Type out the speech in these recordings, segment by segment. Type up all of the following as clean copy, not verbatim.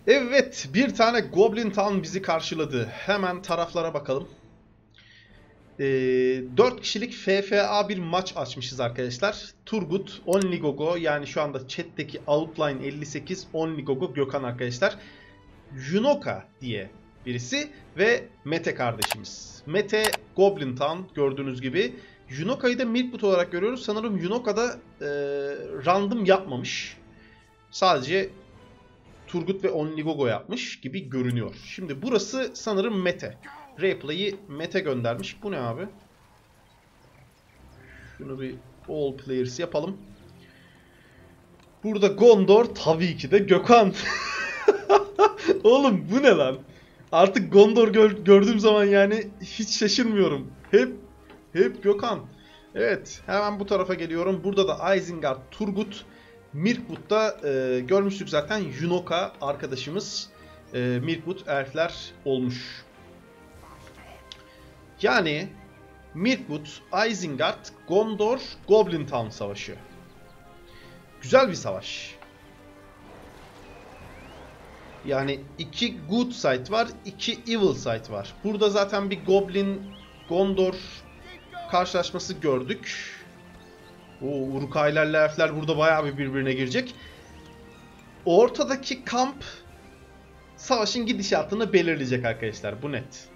Evet, bir tane Goblin Town bizi karşıladı. Hemen taraflara bakalım. 4 kişilik FFA bir maç açmışız arkadaşlar. Turgut, Onligogo, yani şu anda chat'teki Outline 58, Onligogo, Gökhan arkadaşlar. Junoka diye birisi ve Mete kardeşimiz. Mete Goblin Town gördüğünüz gibi. Junoka'yı da Milkwood olarak görüyoruz. Sanırım Junoka'da random yapmamış. Sadece Turgut ve Onligogo yapmış gibi görünüyor. Şimdi burası sanırım Mete. Replay'i Mete göndermiş. Bu ne abi? Şunu bir all players yapalım. Burada Gondor, tabii ki de Gökhan. Oğlum bu ne lan? Artık Gondor gördüğüm zaman yani hiç şaşırmıyorum. Hep Gökhan. Evet, hemen bu tarafa geliyorum. Burada da Isengard, Turgut, Mirkwood'da görmüştük zaten. Junoka arkadaşımız Mirkwood elfler olmuş. Yani Mirkwood, Isengard, Gondor, Goblin Town savaşı. Güzel bir savaş. Yani 2 good side var, 2 evil side var. Burada zaten bir Goblin Gondor karşılaşması gördük. Uruk-hai'lerle elfler burada bayağı bir birbirine girecek. Ortadaki kamp savaşın gidişatını belirleyecek arkadaşlar. Bu net.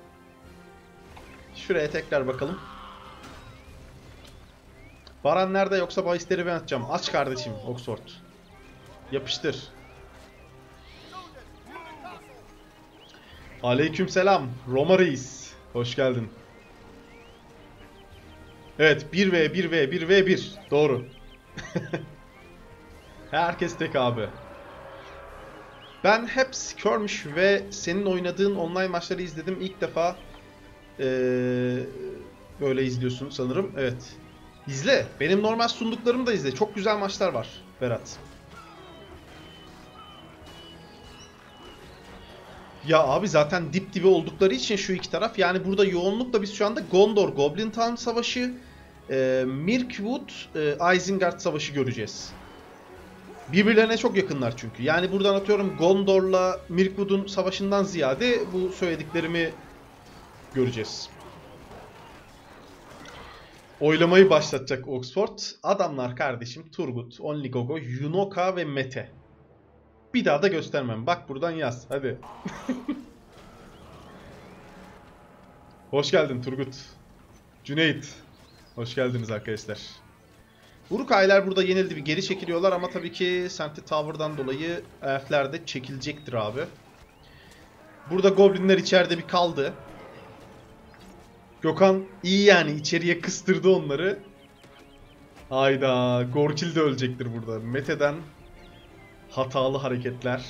Şuraya tekrar bakalım. Baran nerede, yoksa bahisleri ben atacağım. Aç kardeşim Oxford. Yapıştır. Aleykümselam Roma Reis. Hoş geldin. Evet, 1v1v 1v1. Doğru. Herkes tek abi. Ben hep Skirmish ve senin oynadığın online maçları izledim. İlk defa böyle izliyorsun sanırım. Evet. İzle. Benim normal sunduklarımı da izle. Çok güzel maçlar var Berat. Ya abi zaten dip dibe oldukları için şu iki taraf. Yani burada yoğunlukla biz şu anda Gondor Goblin Town savaşı, Mirkwood Isengard savaşı göreceğiz. Birbirlerine çok yakınlar çünkü. Yani buradan atıyorum Gondor'la Mirkwood'un savaşından ziyade bu söylediklerimi göreceğiz. Oylamayı başlatacak Oxford. Adamlar kardeşim Turgut, Onligogo, Junoka ve Mete. Bir daha da göstermem. Bak buradan yaz. Hadi. Hoş geldin Turgut. Cüneyt. Hoş geldiniz arkadaşlar. Uruk-hai'ler burada yenildi. Bir geri çekiliyorlar ama tabii ki Sentry Tower'dan dolayı elfler de çekilecektir abi. Burada goblinler içeride bir kaldı. Gökhan iyi yani, içeriye kıstırdı onları. Hayda, Gorkil de ölecektir burada. Mete'den hatalı hareketler.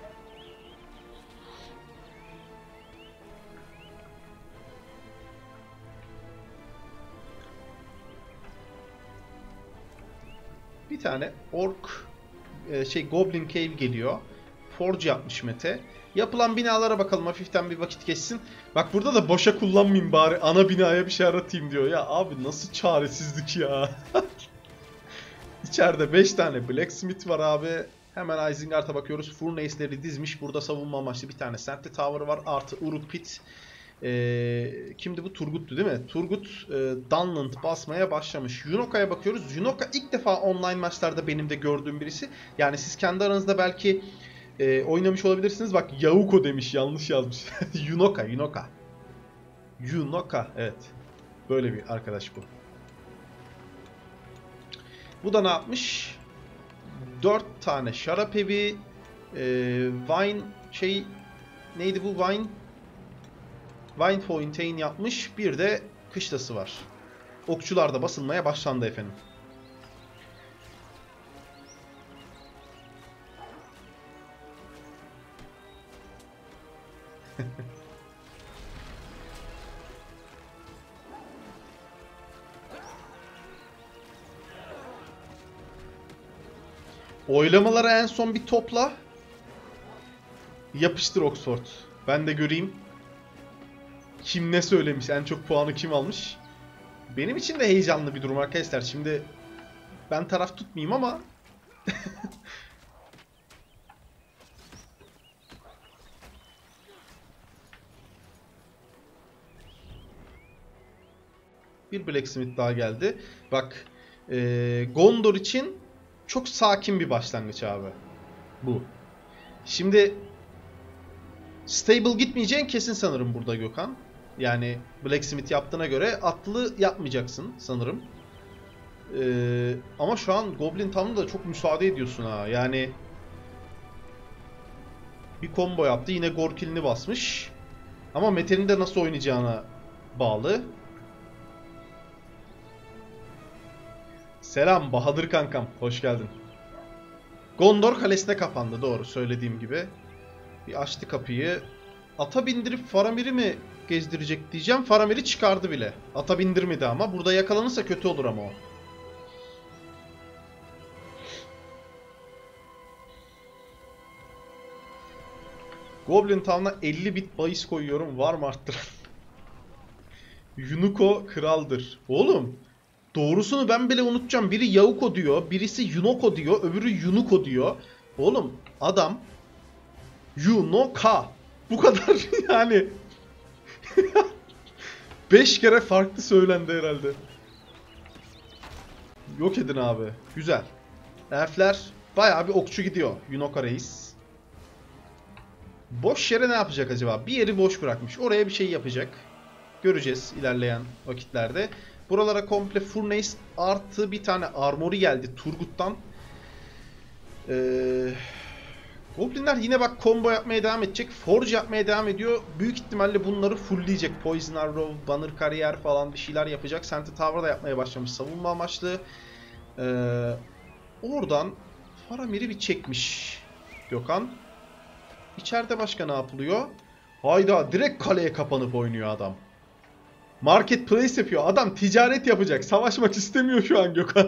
Bir tane ork Goblin Cave geliyor. Forge yapmış Mete. Yapılan binalara bakalım, hafiften bir vakit geçsin. Bak burada da boşa kullanmayayım bari, ana binaya bir şey aratayım diyor. Ya abi nasıl çaresizlik ya. İçeride 5 tane Blacksmith var abi. Hemen Isengard'a bakıyoruz. Furnace'leri dizmiş. Burada savunma amaçlı bir tane Sentry Tower var. Artı Uruk Pit. Kimdi bu? Turgut'tu değil mi? Turgut Dunland basmaya başlamış. Junoka'ya bakıyoruz. Junoka ilk defa online maçlarda benim de gördüğüm birisi. Yani siz kendi aranızda belki oynamış olabilirsiniz. Bak Yauko demiş. Yanlış yazmış. Junoka. Junoka. Evet. Böyle bir arkadaş bu. Bu da ne yapmış? 4 tane şarap evi, wine neydi bu, wine fountain yapmış. Bir de kışlası var. Okçular da basılmaya başlandı efendim. Oylamaları en son bir topla. Yapıştır Oxford. Ben de göreyim. Kim ne söylemiş? En çok puanı kim almış? Benim için de heyecanlı bir durum arkadaşlar. Şimdi ben taraf tutmayayım ama Bir Blacksmith daha geldi. Bak Gondor için çok sakin bir başlangıç abi. Bu. Şimdi stable gitmeyeceğin kesin sanırım burada Gökhan. Yani Blacksmith yaptığına göre atlı yapmayacaksın sanırım. Ama şu an Goblin Town'da da çok müsaade ediyorsun ha. Yani bir combo yaptı. Yine Gorkil'ini basmış. Ama Mete'nin de nasıl oynayacağına bağlı. Selam Bahadır kankam. Hoş geldin. Gondor kalesine kapandı. Doğru söylediğim gibi. Bir açtı kapıyı. Ata bindirip Faramir'i mi gezdirecek diyeceğim. Faramir'i çıkardı bile. Ata bindirmedi ama. Burada yakalanırsa kötü olur ama o. Goblin Town'a 50 bit bahis koyuyorum. Var mı arttıran? Yunuko kraldır. Oğlum. Doğrusunu ben bile unutacağım. Biri Yauko diyor. Birisi Yunoko diyor. Öbürü Yunuko diyor. Oğlum adam Yunoka. Bu kadar yani. 5 kere farklı söylendi herhalde. Yok edin abi. Güzel. Elfler bayağı bir okçu gidiyor. Yunoka reis. Boş yere ne yapacak acaba? Bir yeri boş bırakmış. Oraya bir şey yapacak. Göreceğiz ilerleyen vakitlerde. Buralara komple Furnace artı bir tane armory geldi Turgut'tan. Goblinler yine bak combo yapmaya devam edecek. Forge yapmaya devam ediyor. Büyük ihtimalle bunları fullleyecek. Poison Arrow, Banner Kariyer falan bir şeyler yapacak. Sentry Tower da yapmaya başlamış savunma amaçlı. Oradan Faramir'i bir çekmiş Gökhan. İçeride başka ne yapılıyor? Hayda direkt kaleye kapanıp oynuyor adam. Marketplace yapıyor. Adam ticaret yapacak. Savaşmak istemiyor şu an Gökhan.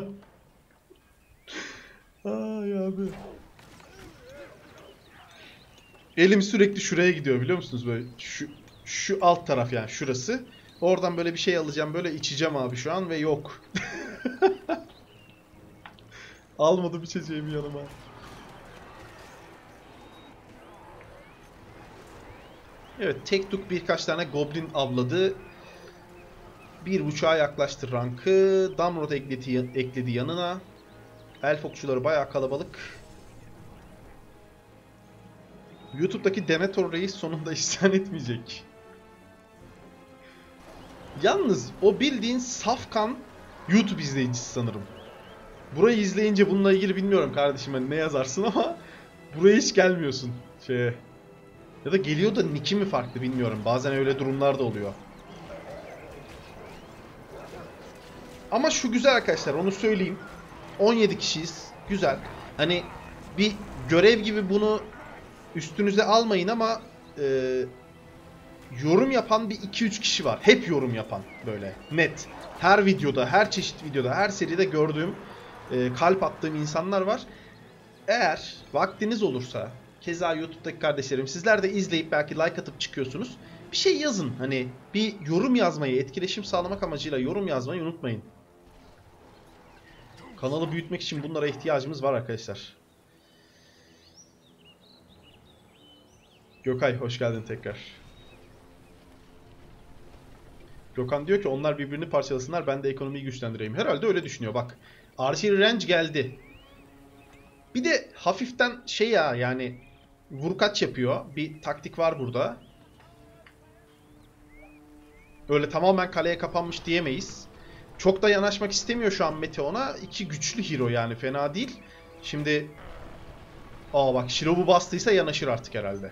Ay abi. Elim sürekli şuraya gidiyor biliyor musunuz böyle şu alt taraf yani şurası. Oradan böyle bir şey alacağım böyle içeceğim abi şu an ve yok. Almadım içeceğimi yanıma. Evet tek tuk birkaç tane goblin avladı. 1.5'a yaklaştı rankı. Damrod ekledi yanına. Elf okçuları bayağı kalabalık. YouTube'daki Denethor Reis sonunda isyan etmeyecek. Yalnız o bildiğin safkan YouTube izleyicisi sanırım. Burayı izleyince bununla ilgili bilmiyorum kardeşim hani ne yazarsın ama buraya hiç gelmiyorsun şeye. Ya da geliyor da nick'i mi farklı bilmiyorum. Bazen öyle durumlar da oluyor. Ama şu güzel arkadaşlar onu söyleyeyim. 17 kişiyiz. Güzel. Hani bir görev gibi bunu üstünüze almayın ama yorum yapan bir 2-3 kişi var. Hep yorum yapan böyle net. Her videoda, her çeşit videoda, her seride gördüğüm, kalp attığım insanlar var. Eğer vaktiniz olursa, keza YouTube'daki kardeşlerim sizler de izleyip belki like atıp çıkıyorsunuz. Bir şey yazın. Hani bir yorum yazmayı, etkileşim sağlamak amacıyla yorum yazmayı unutmayın. Kanalı büyütmek için bunlara ihtiyacımız var arkadaşlar. Gökay hoş geldin tekrar. Gökhan diyor ki onlar birbirini parçalasınlar ben de ekonomiyi güçlendireyim. Herhalde öyle düşünüyor bak. Archer Range geldi. Bir de hafiften şey ya yani vurkaç yapıyor. Bir taktik var burada. Öyle tamamen kaleye kapanmış diyemeyiz. Çok da yanaşmak istemiyor şu an Mete ona. İki güçlü hero yani fena değil. Şimdi bak Shirob'u bastıysa yanaşır artık herhalde.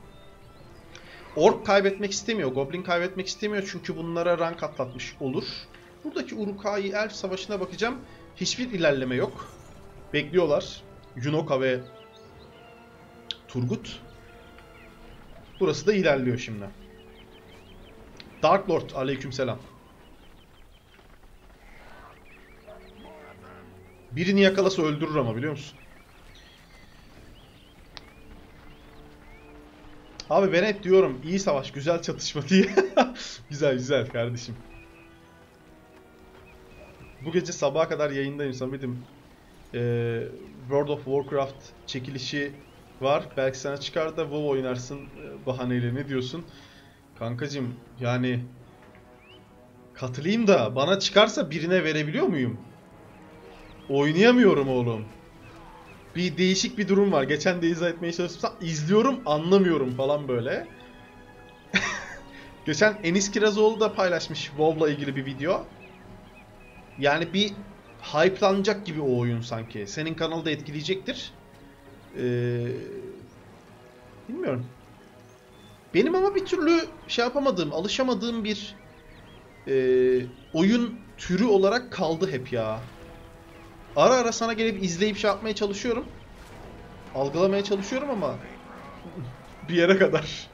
Ork kaybetmek istemiyor. Goblin kaybetmek istemiyor. Çünkü bunlara rank atlatmış olur. Buradaki Uruk-hai Elf savaşına bakacağım. Hiçbir ilerleme yok. Bekliyorlar. Yunoka ve Turgut. Burası da ilerliyor şimdi. Dark Lord aleykümselam. Birini yakalasa öldürür ama biliyor musun? Abi ben hep diyorum iyi savaş, güzel çatışma diye. Güzel güzel kardeşim. Bu gece sabaha kadar yayındayım Samet'im. World of Warcraft çekilişi var. Belki sana çıkar da WoW oynarsın bahaneyle. Ne diyorsun? Kankacım yani Katılayım da bana çıkarsa birine verebiliyor muyum? Oynayamıyorum oğlum. Bir değişik bir durum var. Geçen de izah etmeye çalıştım. İzliyorum, anlamıyorum falan böyle. Geçen Enis Kirazoğlu da paylaşmış WoW'la ilgili bir video. Yani bir hype'lanacak gibi o oyun sanki. Senin kanalı da etkileyecektir. Bilmiyorum. Benim ama bir türlü şey yapamadığım, alışamadığım bir oyun türü olarak kaldı hep ya. Ara ara sana gelip izleyip şey yapmaya çalışıyorum. Algılamaya çalışıyorum ama bir yere kadar.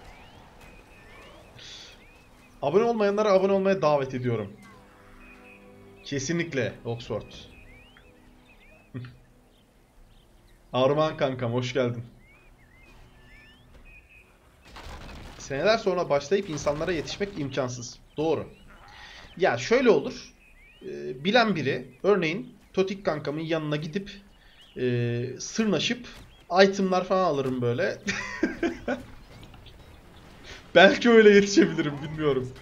Abone olmayanlara abone olmaya davet ediyorum. Kesinlikle Oxford. Armağan kankam hoş geldin. Seneler sonra başlayıp insanlara yetişmek imkansız. Doğru. Ya şöyle olur. Bilen biri örneğin Totik kankamın yanına gidip sırnaşıp itemlar falan alırım böyle. Belki öyle yetişebilirim bilmiyorum.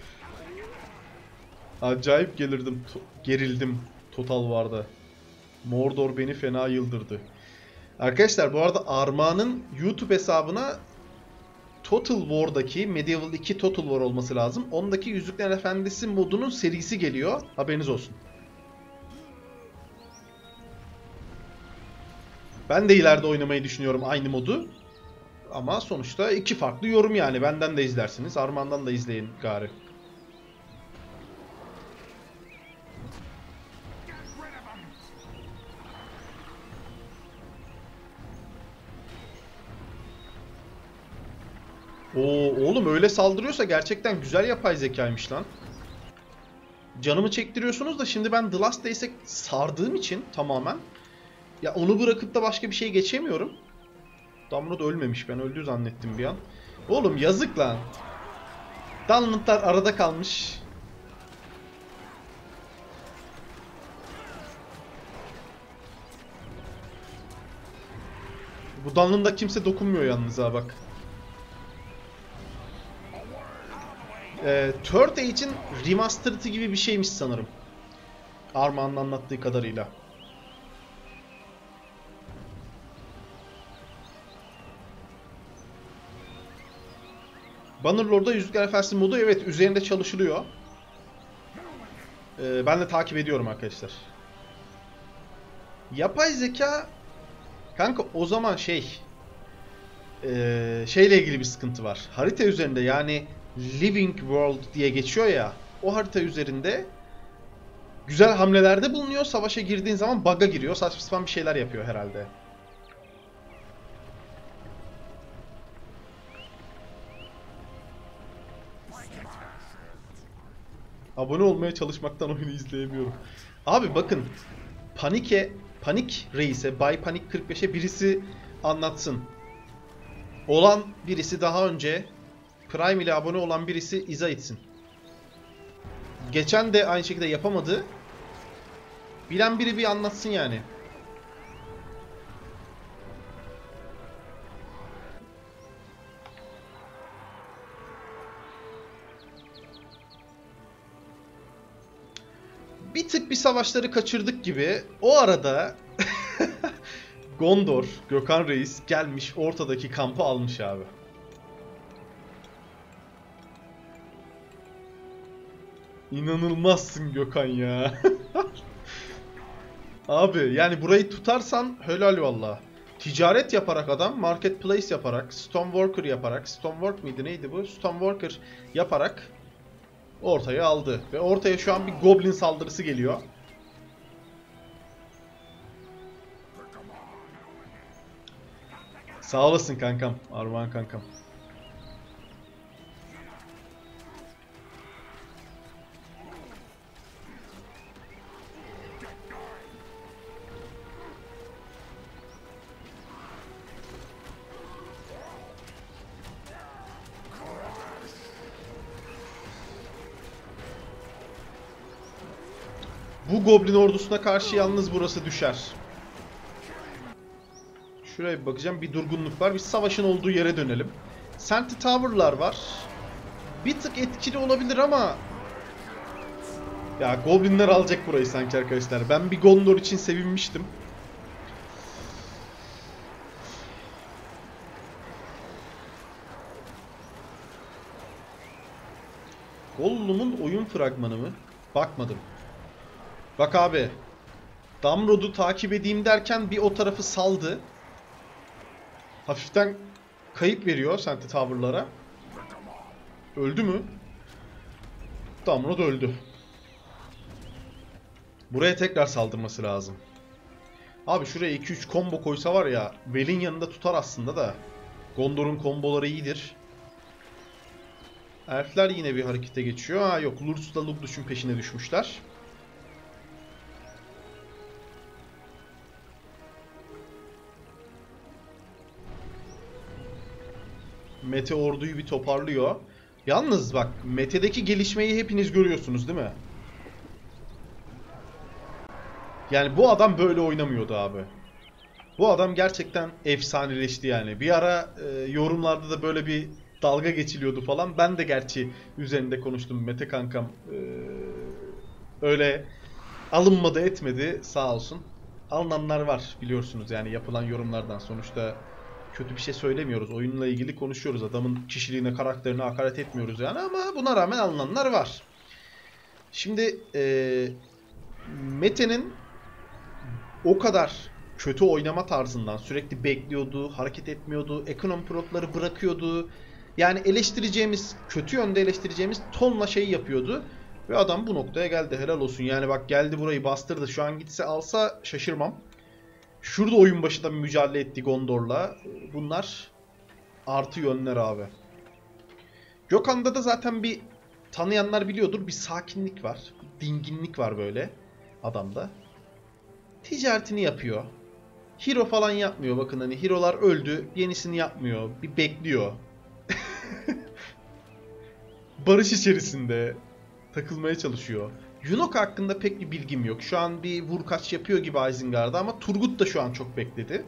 Acayip gerildim Total War'da. Mordor beni fena yıldırdı. Arkadaşlar bu arada Armağan'ın YouTube hesabına Total War'daki Medieval 2 Total War olması lazım. Ondaki Yüzüklerin Efendisi modunun serisi geliyor. Haberiniz olsun. Ben de ileride oynamayı düşünüyorum aynı modu. Ama sonuçta iki farklı yorum yani. Benden de izlersiniz. Armağan'dan da izleyin gari. Oo, oğlum öyle saldırıyorsa gerçekten güzel yapay zekaymış lan. Canımı çektiriyorsunuz da şimdi ben The Last Days'e sardığım için tamamen ya onu bırakıp da başka bir şey geçemiyorum. Damro da ölmemiş. Ben öldü zannettim bir an. Oğlum yazık lan. Dunlund'lar arada kalmış. Bu Dunlund'a kimse dokunmuyor yalnız ha bak. Third Age'in remastered'ı gibi bir şeymiş sanırım. Armağan'ın anlattığı kadarıyla. Bannerlord'da Yüzükler Efendisi modu evet üzerinde çalışılıyor. Ben de takip ediyorum arkadaşlar. Yapay zeka kanka o zaman şeyle ilgili bir sıkıntı var. Harita üzerinde yani Living World diye geçiyor ya. O harita üzerinde güzel hamlelerde bulunuyor. Savaşa girdiğin zaman bug'a giriyor. Saçma sapan bir şeyler yapıyor herhalde. Abone olmaya çalışmaktan oyunu izleyemiyorum. Abi bakın Panik Reis'e, Bay Panik 45'e birisi anlatsın. Olan birisi daha önce Prime ile abone olan birisi izah etsin. Geçen de aynı şekilde yapamadı. Bilen biri bir anlatsın yani. Bir tık bir savaşları kaçırdık gibi. O arada Gondor, Gökhan Reis gelmiş ortadaki kampı almış abi. İnanılmazsın Gökhan ya. Abi yani burayı tutarsan helal valla. Ticaret yaparak adam, marketplace yaparak, stoneworker yaparak, stonework miydi neydi bu? Stoneworker yaparak ortaya aldı. Ve ortaya şu an bir goblin saldırısı geliyor. Sağ olasın kankam, Armağan kankam. Bu goblin ordusuna karşı yalnız burası düşer. Şuraya bir bakacağım. Bir durgunluk var. Biz savaşın olduğu yere dönelim. Sentry Tower'lar var. Bir tık etkili olabilir ama Ya Goblinler alacak burayı sanki arkadaşlar. Ben bir Gondor için sevinmiştim. Gollum'un oyun fragmanı mı? Bakmadım. Bak abi. Damrod'u takip edeyim derken bir o tarafı saldı. Hafiften kayıp veriyor Senti Tower'lara. Öldü mü? Damrod öldü. Buraya tekrar saldırması lazım. Abi şuraya 2-3 combo koysa var ya, Vel'in yanında tutar aslında da. Gondor'un komboları iyidir. Elfler yine bir harekete geçiyor. Ha yok, Lurz'la Lugdus'un peşine düşmüşler. Mete orduyu bir toparlıyor. Yalnız bak, Mete'deki gelişmeyi hepiniz görüyorsunuz değil mi? Yani bu adam böyle oynamıyordu abi. Bu adam gerçekten efsaneleşti yani. Bir ara yorumlarda da böyle bir dalga geçiliyordu falan. Ben de gerçi üzerinde konuştum. Mete kankam öyle alınmadı etmedi sağ olsun. Alınanlar var biliyorsunuz yani yapılan yorumlardan. Sonuçta kötü bir şey söylemiyoruz. Oyunla ilgili konuşuyoruz. Adamın kişiliğine, karakterine hakaret etmiyoruz yani, ama buna rağmen alınanlar var. Şimdi Mete'nin o kadar kötü oynama tarzından, sürekli bekliyordu, hareket etmiyordu, ekonomi pilotları bırakıyordu. Yani eleştireceğimiz, kötü yönde eleştireceğimiz tonla şey yapıyordu. Ve adam bu noktaya geldi, helal olsun. Yani bak, geldi burayı bastırdı. Şu an gitse alsa şaşırmam. Şurada oyun başı da mücadele etti Gondor'la. Bunlar artı yönler abi. Gökhan'da da zaten bir tanıyanlar biliyordur. Bir sakinlik var. Bir dinginlik var böyle adamda. Ticaretini yapıyor. Hero falan yapmıyor. Bakın hani hero'lar öldü. Yenisini yapmıyor. Bir bekliyor. Barış içerisinde takılmaya çalışıyor. Yunok hakkında pek bir bilgim yok. Şu an bir vur kaç yapıyor gibi Isengard'da, ama Turgut da şu an çok bekledi.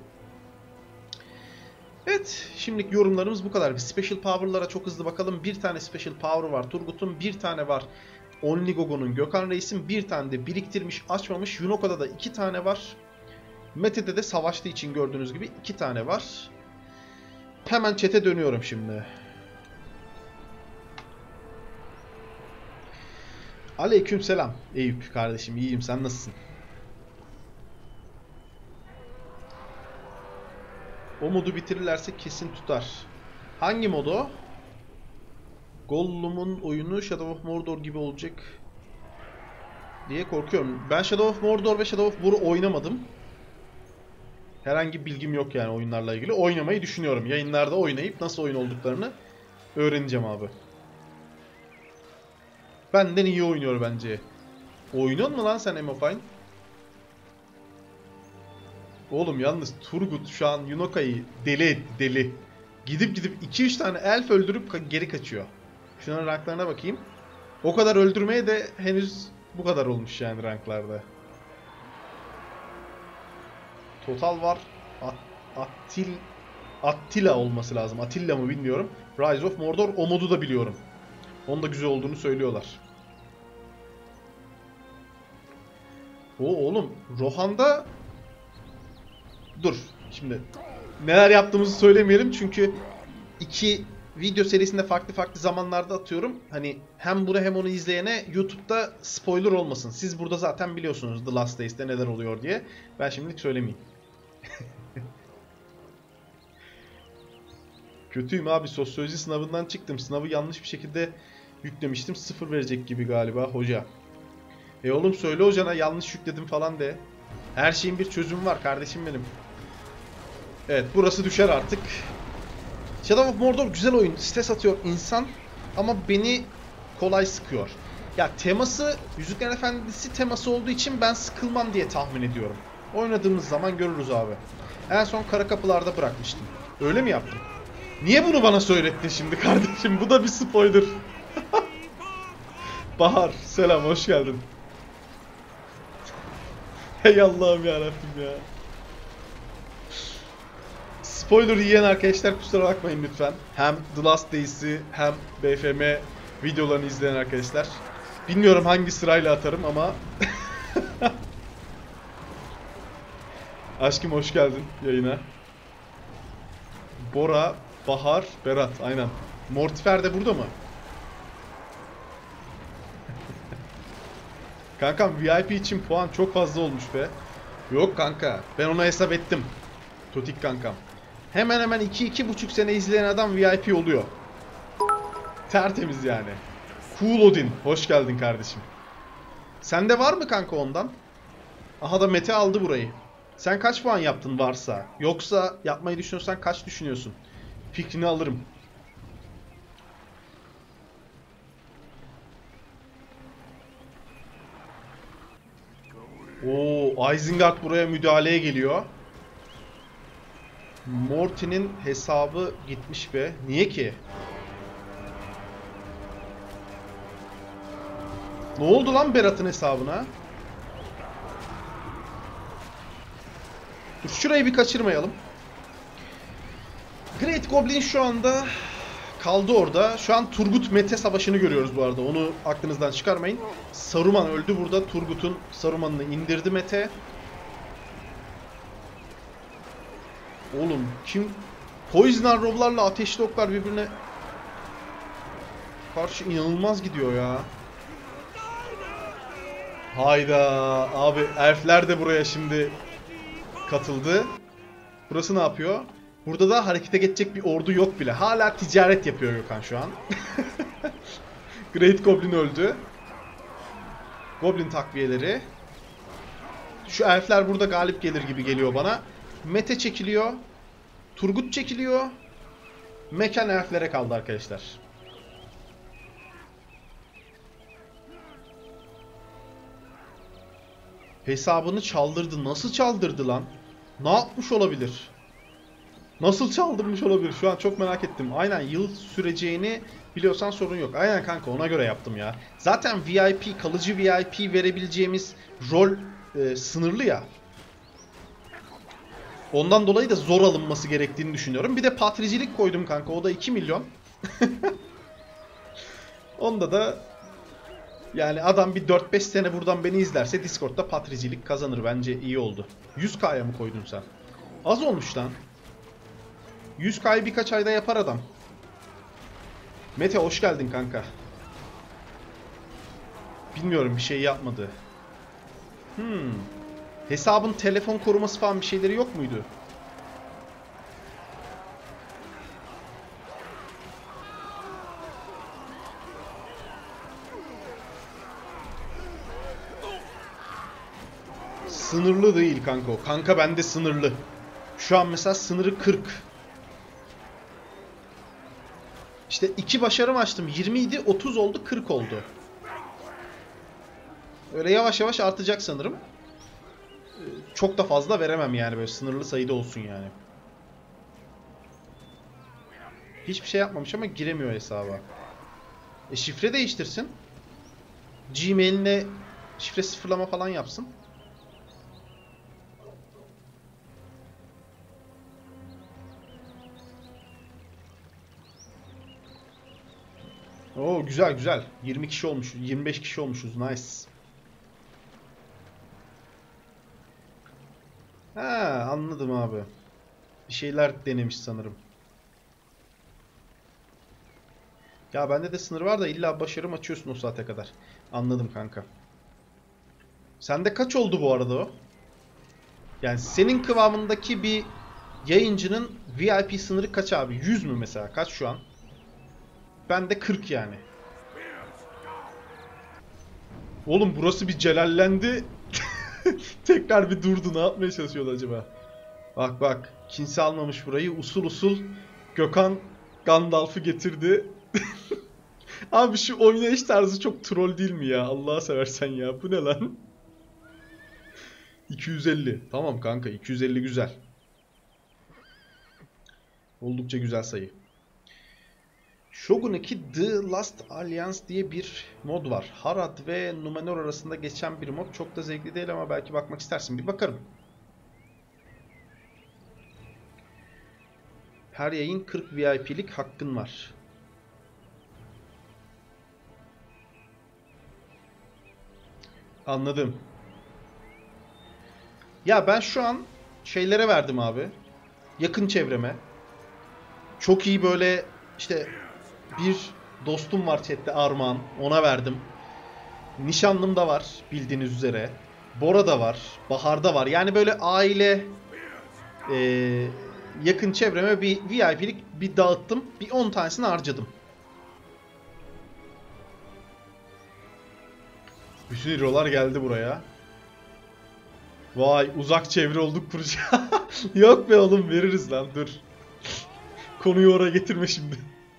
Evet, şimdilik yorumlarımız bu kadar. Bir Special Power'lara çok hızlı bakalım. Bir tane Special Power var Turgut'un, bir tane var Only Gogo'nun, Gökhan Reis'in, bir tane de biriktirmiş açmamış. Yunoka'da da 2 tane var. Mete'de de savaştığı için gördüğünüz gibi 2 tane var. Hemen chat'e dönüyorum şimdi. Aleykümselam Eyüp kardeşim, iyiyim, sen nasılsın? O modu bitirirlerse kesin tutar. Hangi modu? Gollum'un oyunu Shadow of Mordor gibi olacak diye korkuyorum. Ben Shadow of Mordor ve Shadow of War'u oynamadım. Herhangi bir bilgim yok yani oyunlarla ilgili. Oynamayı düşünüyorum. Yayınlarda oynayıp nasıl oyun olduklarını öğreneceğim abi. Benden iyi oynuyor bence. Oynuyor mu lan sen Emofine? Oğlum yalnız Turgut şu an Yunoka'yı deli etti, deli. Gidip 2-3 tane elf öldürüp geri kaçıyor. Şunların ranklarına bakayım. O kadar öldürmeye de henüz bu kadar olmuş yani ranklarda. Total var. Attila olması lazım. Attila mı bilmiyorum. Rise of Mordor, o modu da biliyorum. Onun da güzel olduğunu söylüyorlar. Oğlum Rohan'da... Dur şimdi neler yaptığımızı söylemeyelim çünkü 2 video serisinde farklı zamanlarda atıyorum. Hani hem bunu hem onu izleyene YouTube'da spoiler olmasın. Siz burada zaten biliyorsunuz The Last Days'te neler oluyor diye. Ben şimdilik söylemeyeyim. Kötüyüm abi, sosyoloji sınavından çıktım. Sınavı yanlış bir şekilde yüklemiştim. 0 verecek gibi galiba hoca. Oğlum söyle hocana yanlış yükledim falan de. Her şeyin bir çözümü var kardeşim benim. Evet, burası düşer artık. Shadow of Mordor güzel oyun. Stres atıyor insan ama beni kolay sıkıyor. Ya teması Yüzüklerin Efendisi teması olduğu için ben sıkılmam diye tahmin ediyorum. Oynadığımız zaman görürüz abi. En son Kara Kapılar'da bırakmıştım. Öyle mi yaptım? Niye bunu bana söylettin şimdi kardeşim? Bu da bir spoiler. Bahar, selam, hoş geldin. Hey Allah'ım yarabbim ya. Spoiler yiyen arkadaşlar kusura bakmayın lütfen. Hem The Last Days'i hem BFM videolarını izleyen arkadaşlar. Bilmiyorum hangi sırayla atarım ama. Aşkım hoş geldin yayına. Bora, Bahar, Berat. Aynen. Mortifer de burada mı? Kankam VIP için puan çok fazla olmuş be. Yok kanka. Ben ona hesap ettim. Totik kankam. Hemen hemen 2-2,5 sene izleyen adam VIP oluyor. Tertemiz yani. Cool Odin. Hoş geldin kardeşim. Sende var mı kanka ondan? Aha da Mete aldı burayı. Sen kaç puan yaptın varsa? Yoksa yapmayı düşünüyorsan kaç düşünüyorsun? Fikrini alırım. Oo, Isengard buraya müdahaleye geliyor. Morty'nin hesabı gitmiş be. Niye ki? Ne oldu lan Berat'ın hesabına? Dur şurayı bir kaçırmayalım. Great Goblin şu anda kaldı orada. Şu an Turgut Mete savaşını görüyoruz bu arada. Onu aklınızdan çıkarmayın. Saruman öldü burada. Turgut'un Saruman'ını indirdi Mete. Oğlum kim? Poison Arrow'larla ateşli oklar birbirine karşı inanılmaz gidiyor ya. Hayda abi elfler de buraya şimdi katıldı. Burası ne yapıyor? Burada da harekete geçecek bir ordu yok bile. Hala ticaret yapıyor Gökhan şu an. Great Goblin öldü. Goblin takviyeleri. Şu elfler burada galip gelir gibi geliyor bana. Mete çekiliyor. Turgut çekiliyor. Mekan elflere kaldı arkadaşlar. Hesabını çaldırdı. Nasıl çaldırdı lan? Ne yapmış olabilir? Nasıl çaldırmış olabilir? Şu an çok merak ettim. Aynen yıl süreceğini biliyorsan sorun yok. Aynen kanka ona göre yaptım ya. Zaten VIP, kalıcı VIP verebileceğimiz rol sınırlı ya. Ondan dolayı da zor alınması gerektiğini düşünüyorum. Bir de patricilik koydum kanka. O da 2 milyon. Onda da yani adam bir 4-5 sene buradan beni izlerse Discord'da patricilik kazanır. Bence iyi oldu. 100K'ya mı koydun sen? Az olmuş lan. 100K'yı birkaç ayda yapar adam. Mete hoş geldin kanka. Bilmiyorum bir şey yapmadı. Hesabın telefon koruması falan bir şeyleri yok muydu? Sınırlı değil kanka o. Kanka bende sınırlı. Şu an mesela sınırı 40. İşte 2 başarım açtım. 20 idi, 30 oldu, 40 oldu. Öyle yavaş yavaş artacak sanırım. Çok da fazla veremem yani böyle sınırlı sayıda olsun yani. Hiçbir şey yapmamış ama giremiyor hesaba. Şifre değiştirsin. Gmail'ine şifre sıfırlama falan yapsın. Oo güzel güzel. 20 kişi olmuş. 25 kişi olmuşuz. Nice. Ha anladım abi. Bir şeyler denemiş sanırım. Ya bende de sınır var da illa başarım açıyorsun o saate kadar. Anladım kanka. Sende kaç oldu bu arada o? Yani senin kıvamındaki bir yayıncının VIP sınırı kaç abi? 100 mü mesela? Kaç şu an? Bende 40 yani. Oğlum burası bir celallendi. Tekrar bir durdu. Ne yapmaya çalışıyordu acaba? Bak bak. Kimse almamış burayı. Usul usul Gökhan Gandalf'ı getirdi. Abi şu oynayış tarzı çok troll değil mi ya? Allah'a seversen ya. Bu ne lan? 250. Tamam kanka 250 güzel. Oldukça güzel sayı. Shogun 2 The Last Alliance diye bir mod var. Harad ve Numenor arasında geçen bir mod. Çok da zevkli değil ama belki bakmak istersin. Bir bakarım. Her yayın 40 VIP'lik hakkın var. Anladım. Ya ben şu an şeylere verdim abi. Yakın çevreme. Çok iyi böyle işte bir dostum var chatte, Armağan. Ona verdim. Nişanlım da var bildiğiniz üzere. Bora da var. Bahar da var. Yani böyle aile yakın çevreme bir VIP'lik bir dağıttım. Bir 10 tanesini harcadım. Bütün hero'lar geldi buraya. Vay, uzak çevre olduk proje. Yok be oğlum, veririz lan, dur. Konuyu oraya getirme şimdi.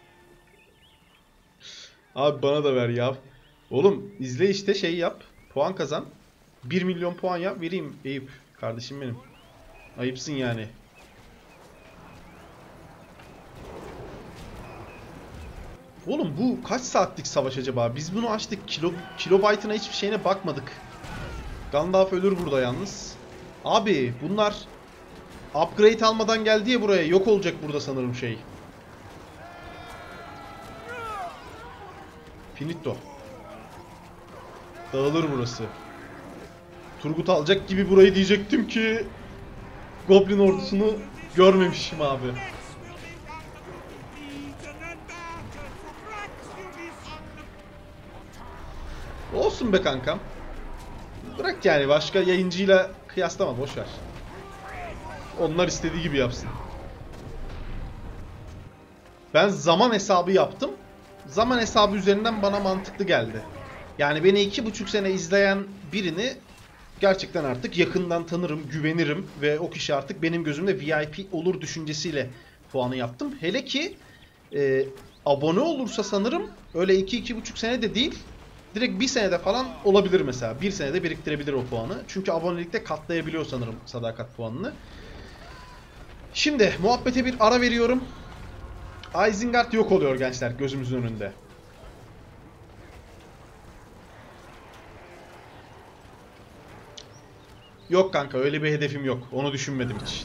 Abi bana da ver ya. Oğlum izle işte, şey yap. Puan kazan. 1 milyon puan yap, vereyim Eyüp. Kardeşim benim. Ayıpsın yani. Oğlum bu kaç saatlik savaş acaba? Biz bunu açtık. Kilobaytına hiçbir şeyine bakmadık. Gandalf ölür burada yalnız. Abi bunlar upgrade almadan geldi ya buraya. Yok olacak burada sanırım şey. Finito. Dağılır burası. Turgut alacak gibi burayı diyecektim ki Goblin ordusunu görmemişim abi. Olsun be kankam. Bırak yani, başka yayıncıyla kıyaslama, boşver. Onlar istediği gibi yapsın. Ben zaman hesabı yaptım. Zaman hesabı üzerinden bana mantıklı geldi. Yani beni 2,5 sene izleyen birini gerçekten artık yakından tanırım, güvenirim ve o kişi artık benim gözümde VIP olur düşüncesiyle puanı yaptım. Hele ki abone olursa sanırım öyle 2-2,5 sene de değil, direkt bir senede falan olabilir mesela. Bir senede biriktirebilir o puanı. Çünkü abonelikte katlayabiliyor sanırım sadakat puanını. Şimdi muhabbete bir ara veriyorum. Isengard yok oluyor gençler gözümüzün önünde. Yok kanka, öyle bir hedefim yok. Onu düşünmedim hiç.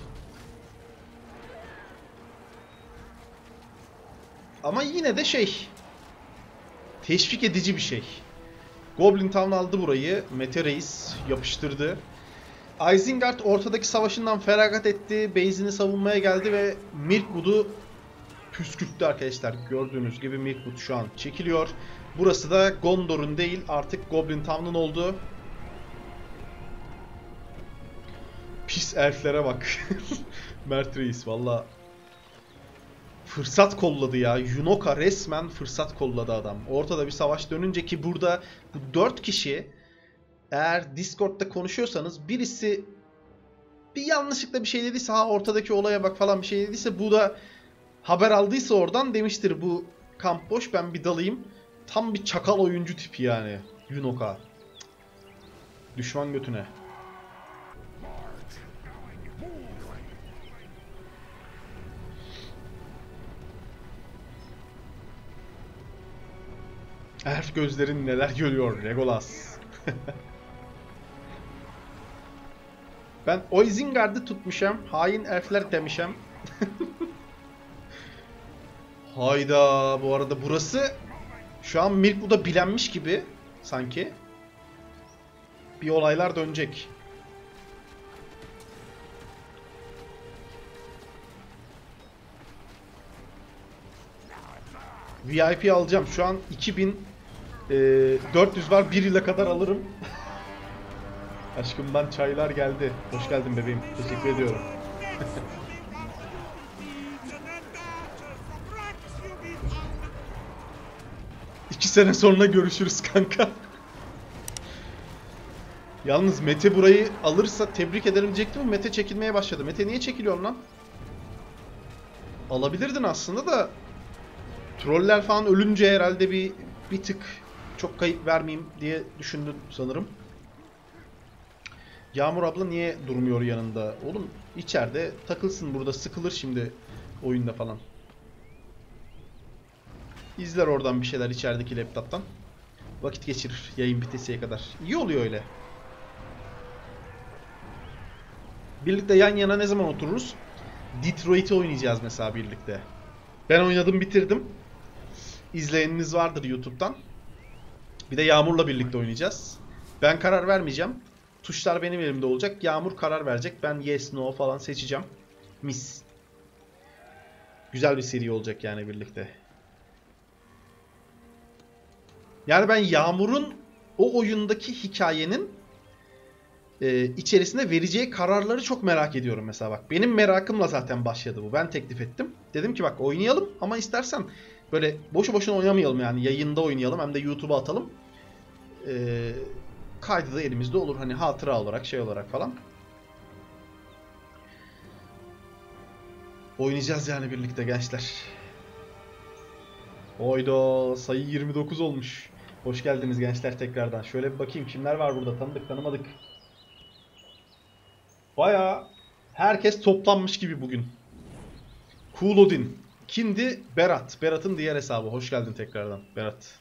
Ama yine de şey, teşvik edici bir şey. Goblin Town aldı burayı. Mete Reis yapıştırdı. Isengard ortadaki savaşından feragat etti. Base'ini savunmaya geldi ve Mirkwood'u püskürttü arkadaşlar. Gördüğünüz gibi Mirkwood şu an çekiliyor. Burası da Gondor'un değil, artık Goblin Town'un oldu. Pis elflere bak. Mert Reis valla fırsat kolladı ya. Yunoka resmen fırsat kolladı adam. Ortada bir savaş dönünce, ki burada bu 4 kişi, eğer Discord'da konuşuyorsanız birisi bir yanlışlıkla bir şey dediyse, ha ortadaki olaya bak falan bir şey dediyse, bu da haber aldıysa oradan demiştir bu kamp boş, ben bir dalayım. Tam bir çakal oyuncu tipi yani Yunoka. Düşman götüne. Elf gözlerin neler görüyor Legolas. Ben Isengard'ı tutmuşam. Hain elfler demişem. Hayda, bu arada burası şu an Mirkwood'a bilenmiş gibi sanki. Bir olaylar dönecek. VIP alacağım. Şu an 2400 var. 1 yıla kadar alırım. Aşkımdan çaylar geldi. Hoş geldin bebeğim. Teşekkür ediyorum. 2 sene sonra görüşürüz kanka. Yalnız Mete burayı alırsa tebrik ederim diyecektim ama Mete çekilmeye başladı. Mete niye çekiliyorsun lan? Alabilirdin aslında da troller falan ölünce herhalde bir tık çok kayıp vermeyeyim diye düşündün sanırım. Yağmur abla niye durmuyor yanında? Oğlum içeride takılsın, burada sıkılır şimdi oyunda falan. İzler oradan bir şeyler içerideki laptop'tan. Vakit geçirir yayın bitesiye kadar. İyi oluyor öyle. Birlikte yan yana ne zaman otururuz? Detroit'i oynayacağız mesela birlikte. Ben oynadım, bitirdim. İzleyeniniz vardır YouTube'dan. Bir de Yağmur'la birlikte oynayacağız. Ben karar vermeyeceğim. Tuşlar benim elimde olacak. Yağmur karar verecek. Ben yes, no falan seçeceğim. Mis. Güzel bir seri olacak yani birlikte. Yani ben Yağmur'un o oyundaki hikayenin içerisinde vereceği kararları çok merak ediyorum mesela bak. Benim merakımla zaten başladı bu. Ben teklif ettim. Dedim ki bak oynayalım ama istersen böyle boşu boşuna oynamayalım yani. Yayında oynayalım hem de YouTube'a atalım. Kaydı da elimizde olur. Hani hatıra olarak şey olarak falan. Oynayacağız yani birlikte gençler. Oyda sayı 29 olmuş. Hoş geldiniz gençler tekrardan. Şöyle bir bakayım kimler var burada. Tanıdık tanımadık. Bayağı herkes toplanmış gibi bugün. Kulodin. Kimdi? Berat. Berat'ın diğer hesabı. Hoş geldin tekrardan Berat.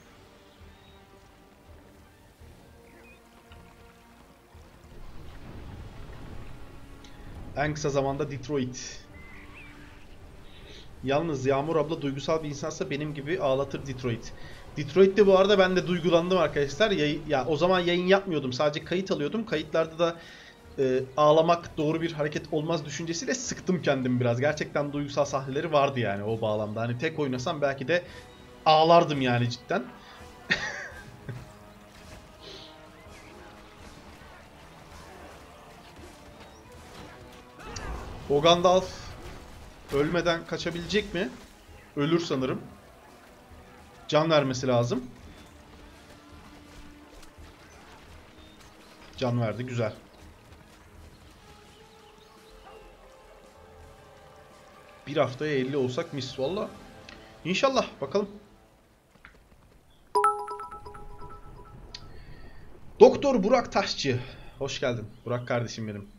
En kısa zamanda Detroit. Yalnız Yağmur abla duygusal bir insansa benim gibi ağlatır Detroit. Detroit'te bu arada ben de duygulandım arkadaşlar. Ya o zaman yayın yapmıyordum. Sadece kayıt alıyordum. Kayıtlarda da ağlamak doğru bir hareket olmaz düşüncesiyle sıktım kendimi biraz. Gerçekten duygusal sahneleri vardı yani o bağlamda. Hani tek oynasam belki de ağlardım yani cidden. O Gandalf ölmeden kaçabilecek mi? Ölür sanırım. Can vermesi lazım. Can verdi. Güzel. Bir haftaya 50 olsak mis valla. İnşallah. Bakalım. Doktor Burak Taşçı. Hoş geldin. Burak kardeşim benim.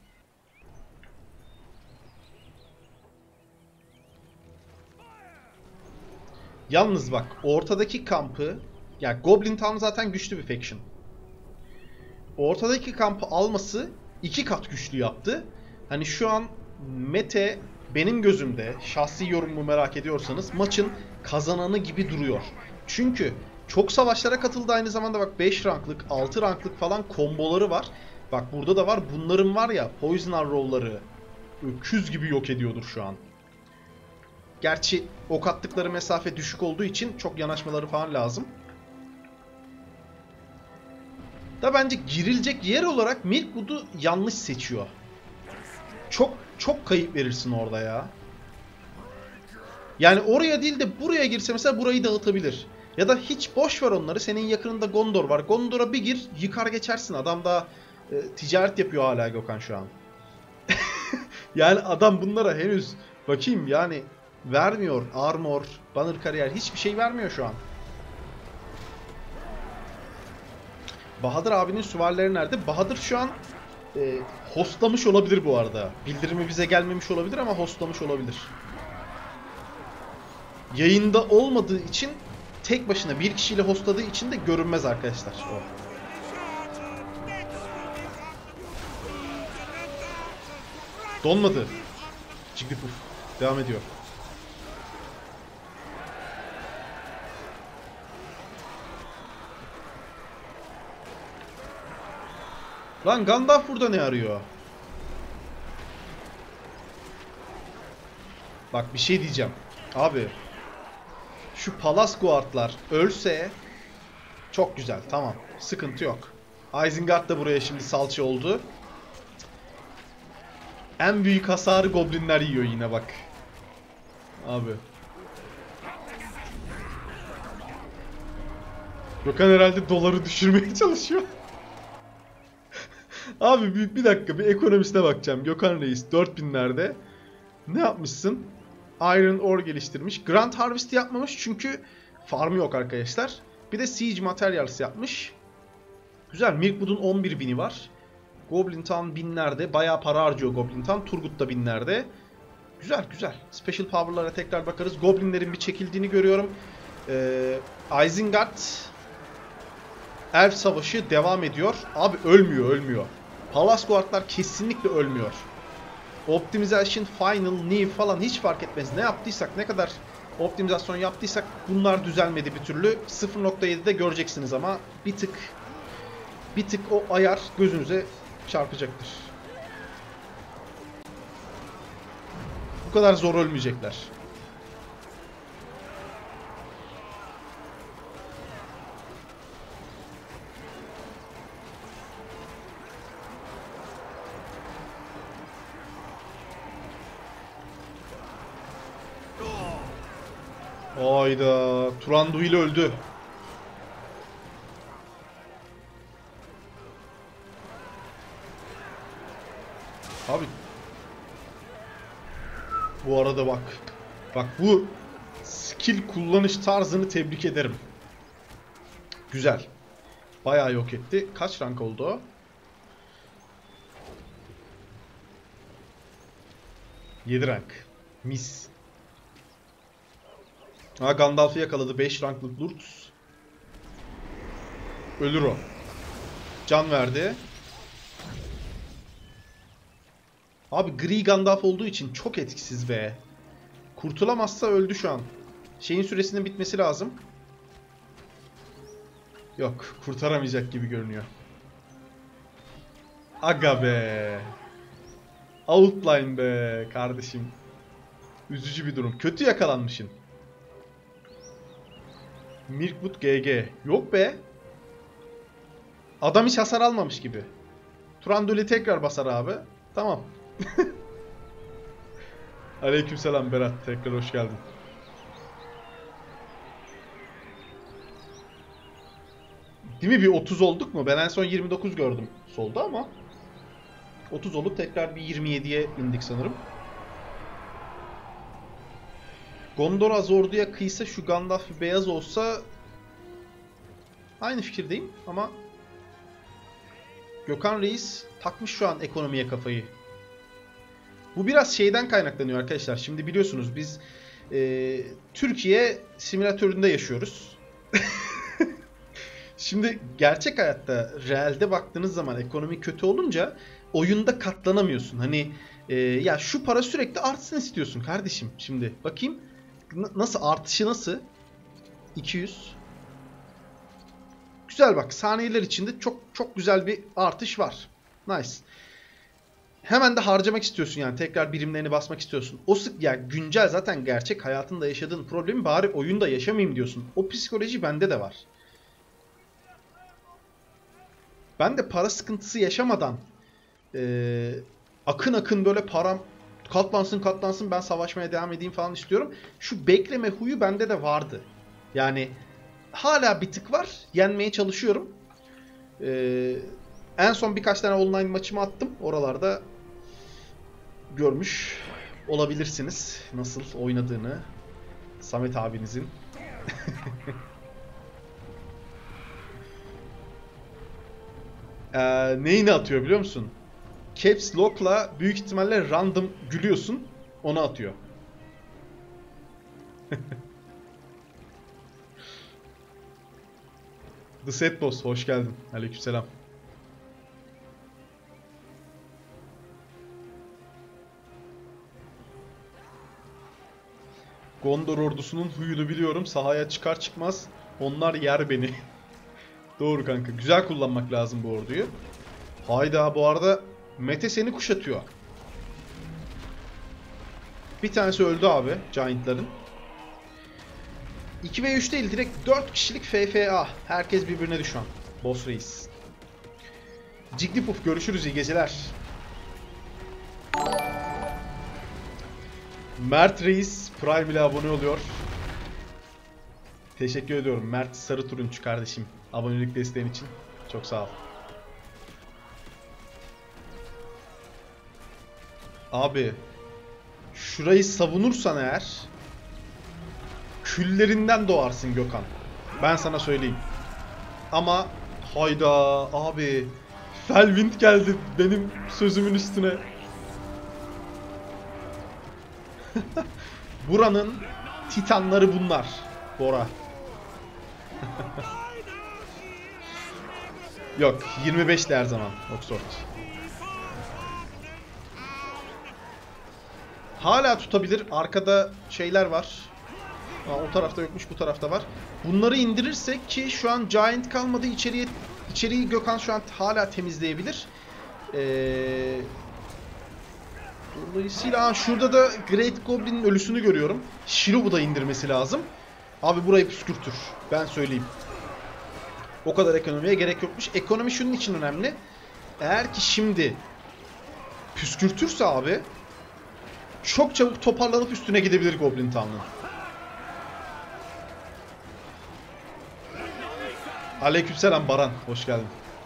Yalnız bak ortadaki kampı, yani Goblin Town zaten güçlü bir faction. Ortadaki kampı alması 2 kat güçlü yaptı. Hani şu an Mete benim gözümde, şahsi yorumumu merak ediyorsanız, maçın kazananı gibi duruyor. Çünkü çok savaşlara katıldı aynı zamanda, bak 5 ranklık, 6 ranklık falan komboları var. Bak burada da var. Bunların var ya Poison Arrow'ları öküz gibi yok ediyordur şu an. Gerçi ok attıkları mesafe düşük olduğu için çok yanaşmaları falan lazım. Da bence girilecek yer olarak Mirkwood'u yanlış seçiyor. Çok kayıp verirsin orada ya. Yani oraya değil de buraya girse mesela burayı dağıtabilir. Ya da hiç boş ver onları. Senin yakınında Gondor var. Gondor'a bir gir, yıkar geçersin. Adam daha ticaret yapıyor hala Gökhan şu an. Yani adam bunlara henüz bakayım yani vermiyor. Armor, banner kariyer hiçbir şey vermiyor şu an. Bahadır abinin süvarileri nerede? Bahadır şu an hostlamış olabilir bu arada. Bildirimi bize gelmemiş olabilir ama hostlamış olabilir. Yayında olmadığı için tek başına bir kişiyle hostladığı için de görünmez arkadaşlar o. Donmadı. Jigglypuff. Devam ediyor. Lan Gandalf burada ne arıyor? Bak bir şey diyeceğim. Abi. Şu Palas Guard'lar ölse çok güzel. Tamam. Sıkıntı yok. Isengard da buraya şimdi salça oldu. En büyük hasarı goblinler yiyor yine bak. Abi. Gökhan herhalde doları düşürmeye çalışıyor. Abi bir dakika bir ekonomiste bakacağım. Gökhan Reis 4000'lerde ne yapmışsın? Iron Ore geliştirmiş. Grand Harvest yapmamış çünkü farmı yok arkadaşlar. Bir de Siege Materials yapmış. Güzel. Mirkwood'un 11.000'i var. Goblin Town binlerde. Bayağı para harcıyor Goblin Town. Turgut da binlerde. Güzel güzel. Special Power'lara tekrar bakarız. Goblinlerin bir çekildiğini görüyorum. Isengard Elf Savaşı devam ediyor. Abi ölmüyor. Palace Guard'lar kesinlikle ölmüyor. Optimization, Final, New falan hiç fark etmez. Ne yaptıysak, ne kadar optimizasyon yaptıysak bunlar düzelmedi bir türlü. 0.7'de göreceksiniz ama bir tık bir tık o ayar gözünüze çarpacaktır. Bu kadar zor ölmeyecekler. Hayda, Turanduil öldü. Abi. Bu arada bak. Bak bu skill kullanış tarzını tebrik ederim. Güzel. Bayağı yok etti. Kaç rank oldu o? 7 rank. Mis. Ha, Gandalf'ı yakaladı. 5 ranklık Lurtz. Ölür o. Can verdi. Abi gri Gandalf olduğu için çok etkisiz be. Kurtulamazsa öldü şu an. Şeyin süresinin bitmesi lazım. Yok, kurtaramayacak gibi görünüyor. Aga be. Outline be kardeşim. Üzücü bir durum. Kötü yakalanmışsın. Mirkwood GG. Yok be. Adam hiç hasar almamış gibi. Turandul'i tekrar basar abi. Tamam. Aleykümselam Berat. Tekrar hoş geldin. Değil mi? Bir 30 olduk mu? Ben en son 29 gördüm solda ama 30 olup tekrar bir 27'ye indik sanırım. Gondor az orduya kıysa şu Gandalf beyaz olsa aynı fikirdeyim ama Gökhan Reis takmış şu an ekonomiye kafayı. Bu biraz şeyden kaynaklanıyor arkadaşlar. Şimdi biliyorsunuz biz Türkiye simülatöründe yaşıyoruz. Şimdi gerçek hayatta realde baktığınız zaman ekonomi kötü olunca oyunda katlanamıyorsun. Hani ya şu para sürekli artsın istiyorsun kardeşim. Şimdi bakayım nasıl artışı nasıl? 200. Güzel bak, saniyeler içinde çok çok güzel bir artış var. Nice. Hemen de harcamak istiyorsun yani, tekrar birimlerini basmak istiyorsun. O sık ya, güncel zaten gerçek hayatında yaşadığın problemi bari oyunda yaşamayayım diyorsun. O psikoloji bende de var. Ben de para sıkıntısı yaşamadan akın akın böyle param katlansın ben savaşmaya devam edeyim falan istiyorum. Şu bekleme huyu bende de vardı. Yani hala bir tık var. Yenmeye çalışıyorum. En son birkaç tane online maçımı attım. Oralarda görmüş olabilirsiniz nasıl oynadığını Samet abinizin. Neyini atıyor biliyor musun? Caps Lock'la büyük ihtimalle random gülüyorsun. Onu atıyor. The Set Boss hoş geldin. Aleykümselam. Gondor ordusunun huyunu biliyorum. Sahaya çıkar çıkmaz onlar yer beni. Doğru kanka. Güzel kullanmak lazım bu orduyu. Hayda, bu arada Mete seni kuşatıyor. Bir tanesi öldü abi Giant'ların. 2 ve 3 değil, direkt 4 kişilik FFA. Herkes birbirine düşman. Boss Reis. Jigglypuff görüşürüz, iyi geceler. Mert Reis Prime ile abone oluyor. Teşekkür ediyorum Mert Sarı Turunç kardeşim. Abonelik desteğin için. Çok sağ ol. Abi şurayı savunursan eğer küllerinden doğarsın Gökhan. Ben sana söyleyeyim. Ama hayda abi, Felwind geldi benim sözümün üstüne. Buranın titanları bunlar. Bora. Yok 25'ti her zaman Oxford. Hala tutabilir. Arkada şeyler var. O tarafta yokmuş, bu tarafta var. Bunları indirirsek, ki şu an Giant kalmadı, içeriye İçeriği Gökhan şu an hala temizleyebilir. Dolayısıyla şurada da Great Goblin'in ölüsünü görüyorum. Shirob'u da indirmesi lazım. Abi burayı püskürtür. Ben söyleyeyim. O kadar ekonomiye gerek yokmuş. Ekonomi şunun için önemli. Eğer ki şimdi püskürtürse abi çok çabuk toparlanıp üstüne gidebilir Goblin Town'un. Aleykümselam Baran. Hoş geldin.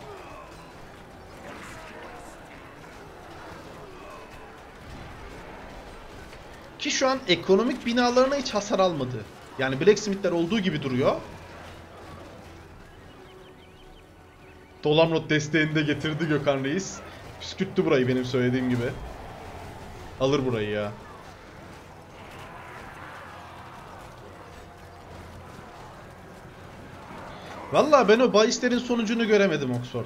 Ki şu an ekonomik binalarına hiç hasar almadı. Yani Blacksmith'ler olduğu gibi duruyor. Dolamrot desteğini de getirdi Gökhan Reis. Püskürttü burayı benim söylediğim gibi. Alır burayı ya. Vallahi ben o bahislerin sonucunu göremedim Oxford.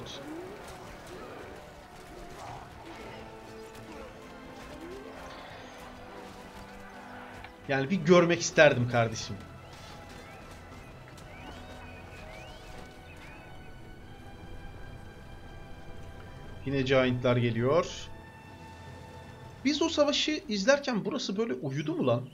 Yani bir görmek isterdim kardeşim. Yine Giant'lar geliyor. Biz o savaşı izlerken burası böyle uyudu mu lan?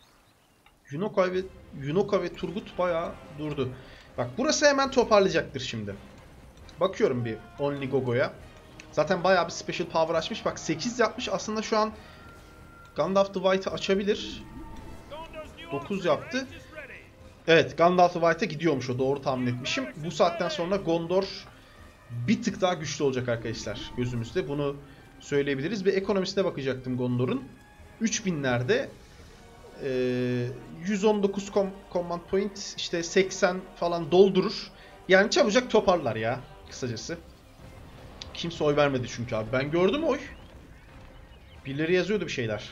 Yunoka ve Turgut bayağı durdu. Bak burası hemen toparlayacaktır şimdi. Bakıyorum bir Only Gogo'ya. Zaten bayağı bir special power açmış. Bak 8 yapmış. Aslında şu an Gandalf the White'ı açabilir. 9 yaptı. Evet, Gandalf the White'a gidiyormuş o. Doğru tahmin etmişim. Bu saatten sonra Gondor bir tık daha güçlü olacak arkadaşlar gözümüzde. Bunu söyleyebiliriz. Ve ekonomisine bakacaktım Gondor'un. 3000'lerde 119 command point, işte 80 falan doldurur. Yani çabucak toparlar ya kısacası. Kimse oy vermedi çünkü abi. Ben gördüm oy. Birileri yazıyordu bir şeyler.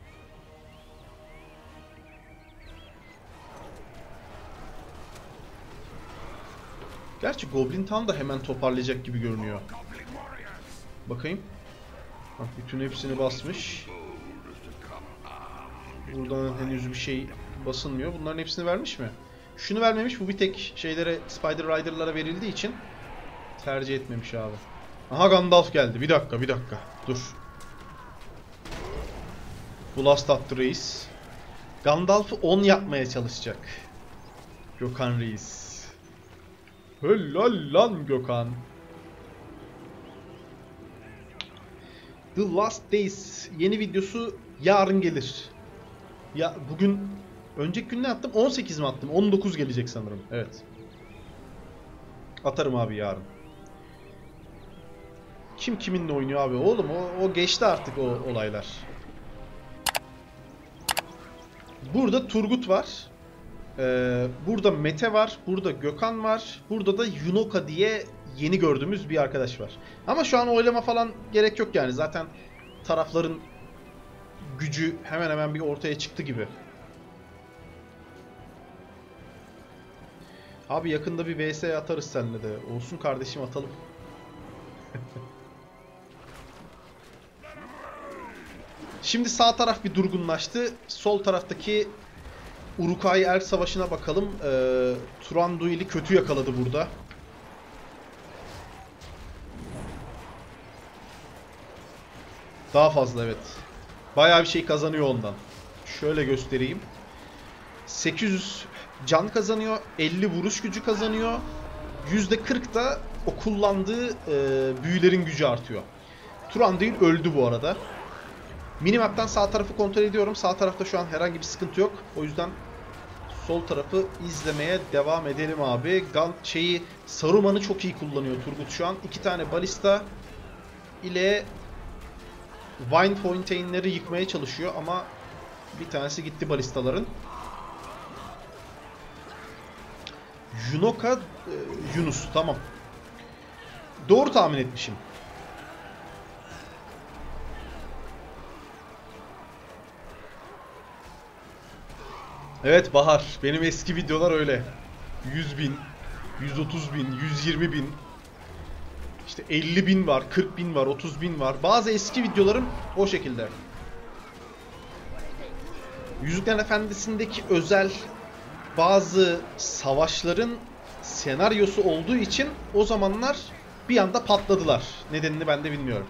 Gerçi Goblin Town da hemen toparlayacak gibi görünüyor. Bakayım. Bak bütün hepsini basmış. Buradan henüz bir şey basılmıyor. Bunların hepsini vermiş mi? Şunu vermemiş. Bu bir tek şeylere, Spider Rider'lara verildiği için tercih etmemiş abi. Aha Gandalf geldi. Bir dakika. Dur. Blast attı reis. Gandalf'ı 10 yapmaya çalışacak. Gökhan Reis. Helal lan Gökhan. The Last Days yeni videosu yarın gelir. Ya bugün önceki gün ne attım? 18 mi attım? 19 gelecek sanırım. Evet. Atarım abi yarın. Kim kiminle oynuyor abi? Oğlum o geçti artık o olaylar. Burada Turgut var. Burada Mete var. Burada Gökhan var. Burada da Yunoka diye yeni gördüğümüz bir arkadaş var. Ama şu an oylama falan gerek yok yani. Zaten tarafların gücü hemen hemen bir ortaya çıktı gibi. Abi yakında bir vs atarız seninle de. Olsun kardeşim, atalım. Şimdi sağ taraf bir durgunlaştı. Sol taraftaki Uruk-hai Erk Savaşı'na bakalım. Thranduil'i kötü yakaladı burada. Daha fazla evet. Bayağı bir şey kazanıyor ondan. Şöyle göstereyim. 800 can kazanıyor. 50 vuruş gücü kazanıyor. %40 da o kullandığı büyülerin gücü artıyor. Thranduil öldü bu arada. Minimap'tan sağ tarafı kontrol ediyorum. Sağ tarafta şu an herhangi bir sıkıntı yok. O yüzden sol tarafı izlemeye devam edelim abi. Saruman'ı çok iyi kullanıyor Turgut şu an. 2 tane balista ile Vine Fountain'leri yıkmaya çalışıyor ama bir tanesi gitti balistaların. Yunoka, Yunus, tamam. Doğru tahmin etmişim. Evet Bahar, benim eski videolar öyle. 100.000, 130.000, 120.000. İşte 50.000 var, 40.000 var, 30.000 var. Bazı eski videolarım o şekilde. Yüzüklerin Efendisi'ndeki özel bazı savaşların senaryosu olduğu için o zamanlar bir anda patladılar. Nedenini ben de bilmiyorum.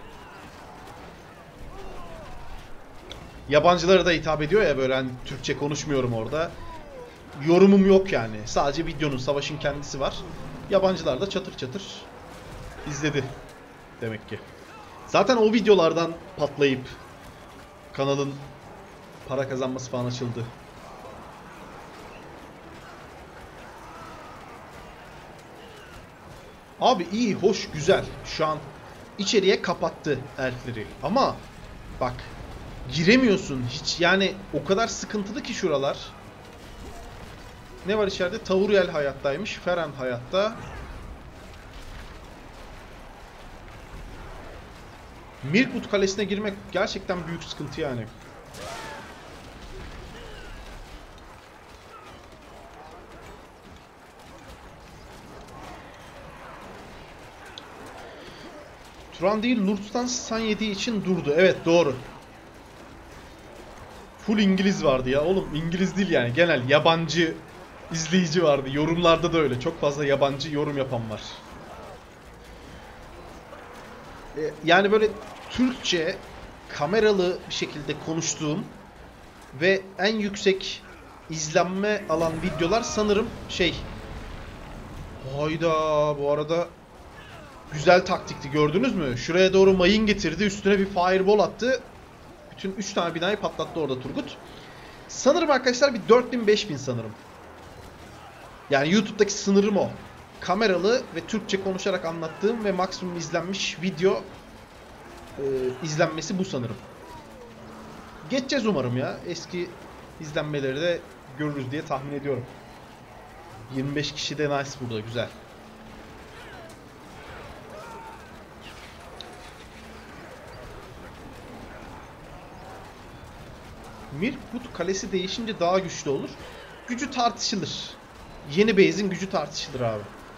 Yabancılara da hitap ediyor ya, böyle hani Türkçe konuşmuyorum orada. Yorumum yok yani. Sadece videonun, savaşın kendisi var. Yabancılar da çatır çatır izledi demek ki. Zaten o videolardan patlayıp kanalın para kazanması falan açıldı. Abi iyi, hoş, güzel. Şu an içeriye kapattı elfleri. Ama bak, giremiyorsun hiç. Yani o kadar sıkıntılı ki şuralar. Ne var içeride? Tauriel hayattaymış. Feren hayatta. Mirkwood Kalesi'ne girmek gerçekten büyük sıkıntı yani. Turan değil, Lurtz'tan stun yediği için durdu. Evet, doğru. Full İngiliz vardı ya. Oğlum İngiliz değil yani. Genel yabancı izleyici vardı. Yorumlarda da öyle. Çok fazla yabancı yorum yapan var. Yani böyle Türkçe kameralı bir şekilde konuştuğum ve en yüksek izlenme alan videolar sanırım şey... Hayda, bu arada güzel taktikti, gördünüz mü? Şuraya doğru mayın getirdi, üstüne bir fireball attı. Bütün 3 tane binayı patlattı orada Turgut. Sanırım arkadaşlar bir 4000-5000 sanırım. Yani YouTube'daki sınırım o. Kameralı ve Türkçe konuşarak anlattığım ve maksimum izlenmiş video izlenmesi bu sanırım. Geçeceğiz umarım ya. Eski izlenmeleri de görürüz diye tahmin ediyorum. 25 kişi de nice burada, güzel. Mirkwood Kalesi değişince daha güçlü olur. Gücü tartışılır. Yeni base'in gücü tartışılır abi.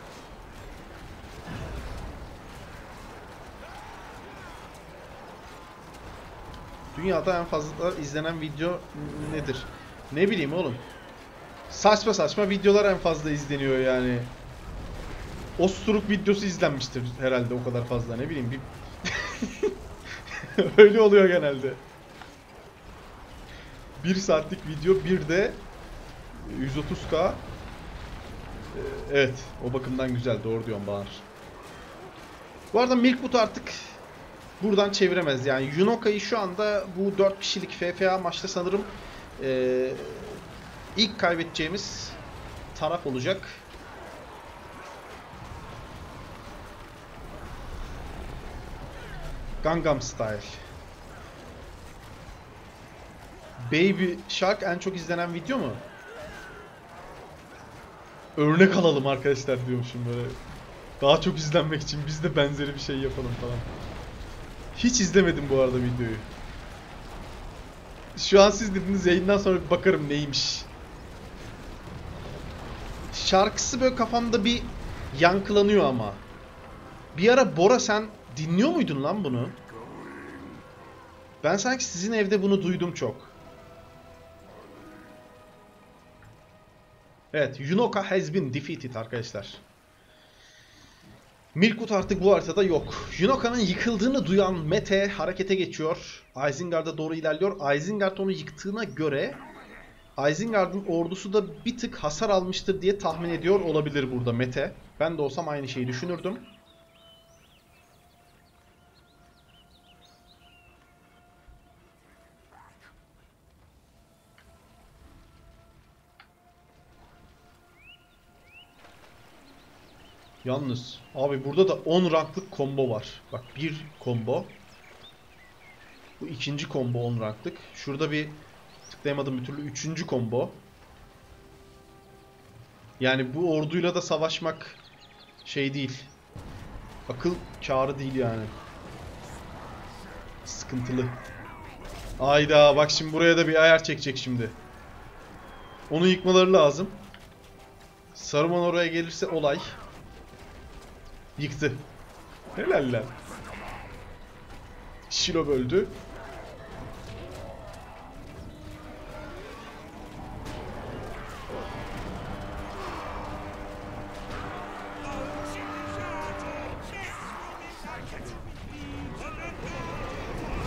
Dünyada en fazla izlenen video nedir? Ne bileyim oğlum. Saçma saçma videolar en fazla izleniyor yani. Osturuk videosu izlenmiştir herhalde o kadar fazla, ne bileyim. Öyle oluyor genelde. 1 saatlik video, bir de 130K. Evet, o bakımdan güzel, doğru diyorsun Bahar. Bu arada Mirkwood artık buradan çeviremez yani. Yunoka'yı şu anda bu 4 kişilik FFA maçta sanırım ilk kaybedeceğimiz taraf olacak. Gangnam Style. Baby Shark en çok izlenen video mu? Örnek alalım arkadaşlar diyormuşum böyle. Daha çok izlenmek için biz de benzeri bir şey yapalım falan. Hiç izlemedim bu arada videoyu. Şu an siz dediniz, yayından sonra bir bakarım neymiş. Şarkısı böyle kafamda bir yankılanıyor ama. Bir ara Bora, sen dinliyor muydun lan bunu? Ben sanki sizin evde bunu duydum çok. Evet, Yunoka has been defeated arkadaşlar. Mirkwood artık bu haritada yok. Yunoka'nın yıkıldığını duyan Mete harekete geçiyor. Isengard'a doğru ilerliyor. Isengard onu yıktığına göre Isengard'ın ordusu da bir tık hasar almıştır diye tahmin ediyor olabilir burada Mete. Ben de olsam aynı şeyi düşünürdüm. Yalnız abi burada da 10 ranklık combo var. Bak, bir combo. Bu ikinci combo 10 ranklık. Şurada bir tıklayamadım bir türlü, üçüncü combo. Yani bu orduyla da savaşmak şey değil. Akıl kârı değil yani. Sıkıntılı. Ayda bak, şimdi buraya da bir ayar çekecek şimdi. Onu yıkmaları lazım. Saruman oraya gelirse olay. Yıktı. Helal lan. Şilo böldü.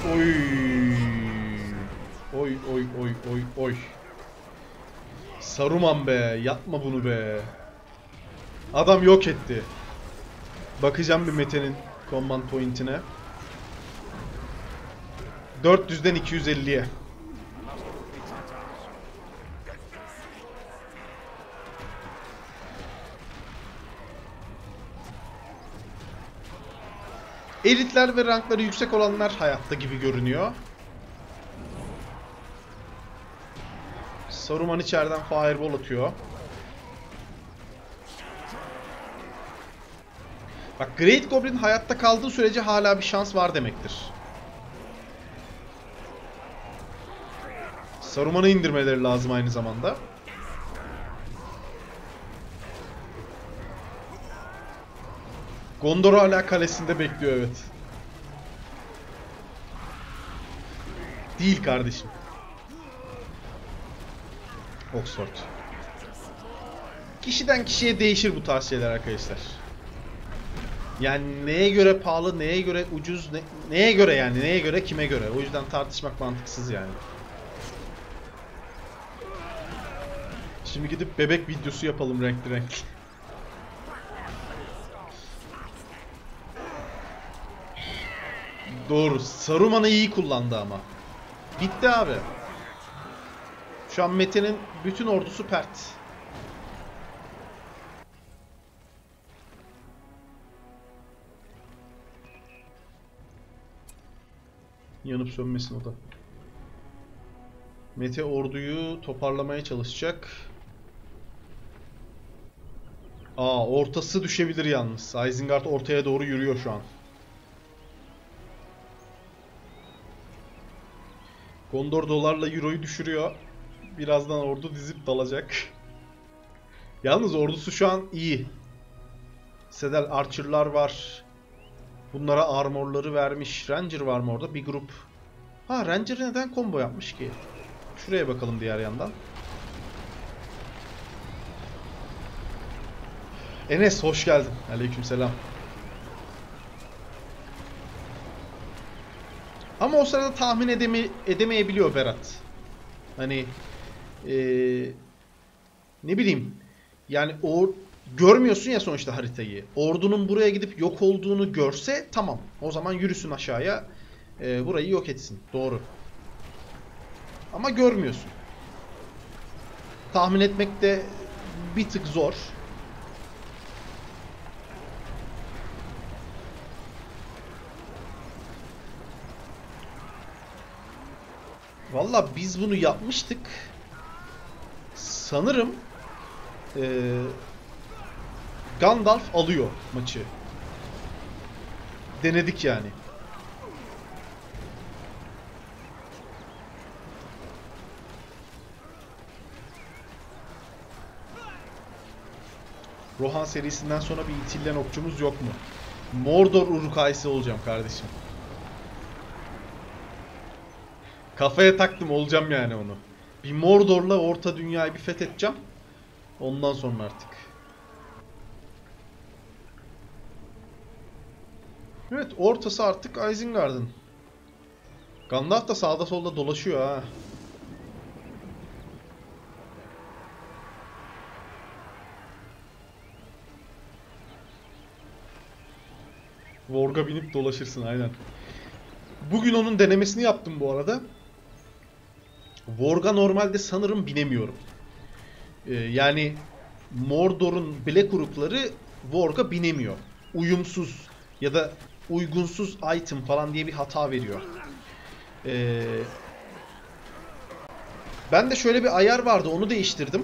Oy. Oy oy oy oy oy. Saruman be, yapma bunu be. Adam yok etti. Bakacağım bir Mete'nin command point'ine. 400'den 250'ye. Elitler ve rankları yüksek olanlar hayatta gibi görünüyor. Saruman içeriden fireball atıyor. Bak, Great Goblin hayatta kaldığı sürece hala bir şans var demektir. Saruman'ı indirmeleri lazım aynı zamanda. Gondor hala kalesinde bekliyor, evet. Değil kardeşim. Oxford. Kişiden kişiye değişir bu tarz şeyler arkadaşlar. Yani neye göre pahalı, neye göre ucuz, neye göre yani, neye göre kime göre. O yüzden tartışmak mantıksız yani. Şimdi gidip bebek videosu yapalım renkli renkli. Doğru. Saruman'ı iyi kullandı ama. Bitti abi. Şu an Mete'nin bütün ordusu pert. Yanıp sönmesin o da. Mete orduyu toparlamaya çalışacak. Ortası düşebilir yalnız. Isengard ortaya doğru yürüyor şu an. Gondor dolarla euroyu düşürüyor. Birazdan ordu dizip dalacak. Yalnız ordusu şu an iyi. Sedel Archer'lar var. Bunlara armorları vermiş. Ranger var mı orada? Bir grup. Ranger neden combo yapmış ki? Şuraya bakalım diğer yandan. Enes hoş geldin. Aleykümselam. Ama o sırada tahmin edemeyebiliyor Berat. Hani ne bileyim. Yani o görmüyorsun ya sonuçta haritayı. Ordunun buraya gidip yok olduğunu görse tamam. O zaman yürüsün aşağıya. Burayı yok etsin. Doğru. Ama görmüyorsun. Tahmin etmek de bir tık zor. Valla biz bunu yapmıştık. Sanırım Gandalf alıyor maçı. Denedik yani. Rohan serisinden sonra bir itillen okçumuz yok mu? Mordor Uruk-haisi olacağım kardeşim. Kafaya taktım, olacağım yani onu. Bir Mordor'la orta dünyayı bir fethedeceğim. Ondan sonra artık. Evet, ortası artık Isengard'ın. Gandalf da sağda solda dolaşıyor ha. Vorg'a binip dolaşırsın aynen. Bugün onun denemesini yaptım bu arada. Vorg'a normalde sanırım binemiyorum. Yani Mordor'un Black Uruk'ları Vorg'a binemiyor. Uyumsuz ya da uygunsuz item falan diye bir hata veriyor. Ben de şöyle bir ayar vardı, onu değiştirdim.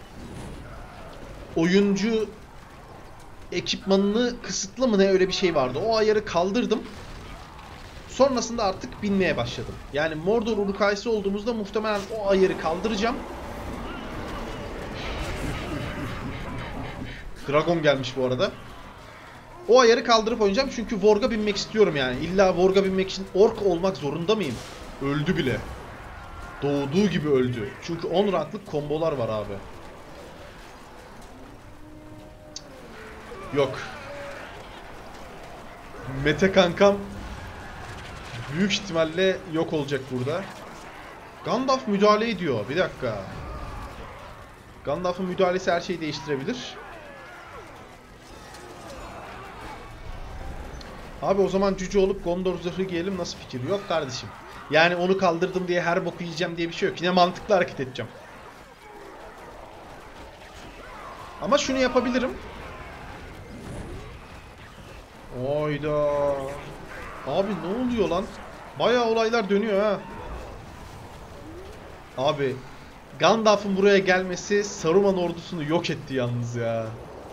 Oyuncu ekipmanını kısıtlı mı ne, öyle bir şey vardı. O ayarı kaldırdım. Sonrasında artık binmeye başladım. Yani Mordor Uruk-haisi olduğumuzda muhtemelen o ayarı kaldıracağım. Dragon gelmiş bu arada. O ayarı kaldırıp oynayacağım çünkü Vorg'a binmek istiyorum yani. İlla Vorg'a binmek için ork olmak zorunda mıyım? Öldü bile. Doğduğu gibi öldü. Çünkü 10 ranklık kombolar var abi. Yok. Mete kankam büyük ihtimalle yok olacak burada. Gandalf müdahale ediyor. Bir dakika. Gandalf'ın müdahalesi her şeyi değiştirebilir. Abi o zaman cüce olup Gondor zırhı giyelim, nasıl fikir? Yok kardeşim. Yani onu kaldırdım diye her boku yiyeceğim diye bir şey yok. Yine mantıklı hareket edeceğim. Ama şunu yapabilirim. Oyda. Abi ne oluyor lan? Bayağı olaylar dönüyor ha. Abi Gandalf'ın buraya gelmesi Saruman ordusunu yok etti yalnız ya.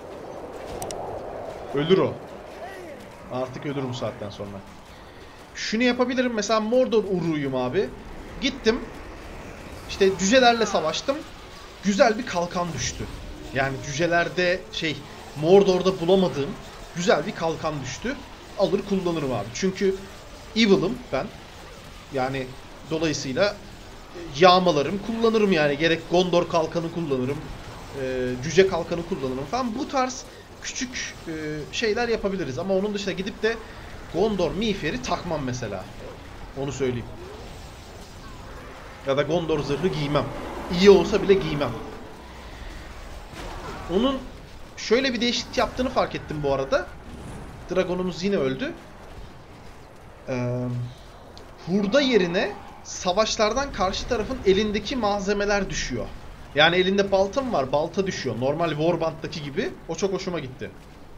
Ölür o. Artık ölür bu saatten sonra. Şunu yapabilirim. Mesela Mordor uruyum abi. Gittim. İşte cücelerle savaştım. Güzel bir kalkan düştü. Yani cücelerde Mordor'da bulamadığım güzel bir kalkan düştü. Alır kullanırım abi. Çünkü evil'ım ben. Yani dolayısıyla yağmalarım kullanırım yani. Gerek Gondor kalkanı kullanırım. Cüce kalkanı kullanırım falan. Bu tarz küçük şeyler yapabiliriz. Ama onun dışında gidip de Gondor miğferi takmam mesela. Onu söyleyeyim. Ya da Gondor zırhı giymem. İyi olsa bile giymem. Onun şöyle bir değişiklik yaptığını fark ettim bu arada. Dragon'umuz yine öldü. Hurda yerine savaşlardan karşı tarafın elindeki malzemeler düşüyor. Yani elinde balta mı var? Balta düşüyor. Normal Warband'daki gibi. O çok hoşuma gitti.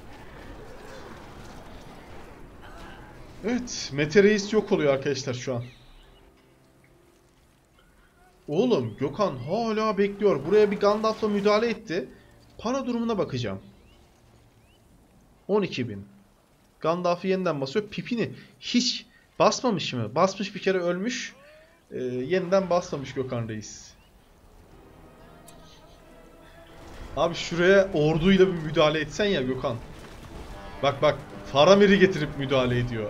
Evet. Mete Reis yok oluyor arkadaşlar şu an. Oğlum Gökhan hala bekliyor. Buraya bir Gandalf'la müdahale etti. Para durumuna bakacağım. 12.000. Gandalf'ı yeniden basıyor. Pipini hiç basmamış mı? Basmış, bir kere ölmüş. Yeniden basmamış Gökhan Reis. Abi şuraya orduyla bir müdahale etsen ya Gökhan. Bak bak. Faramir'i getirip müdahale ediyor.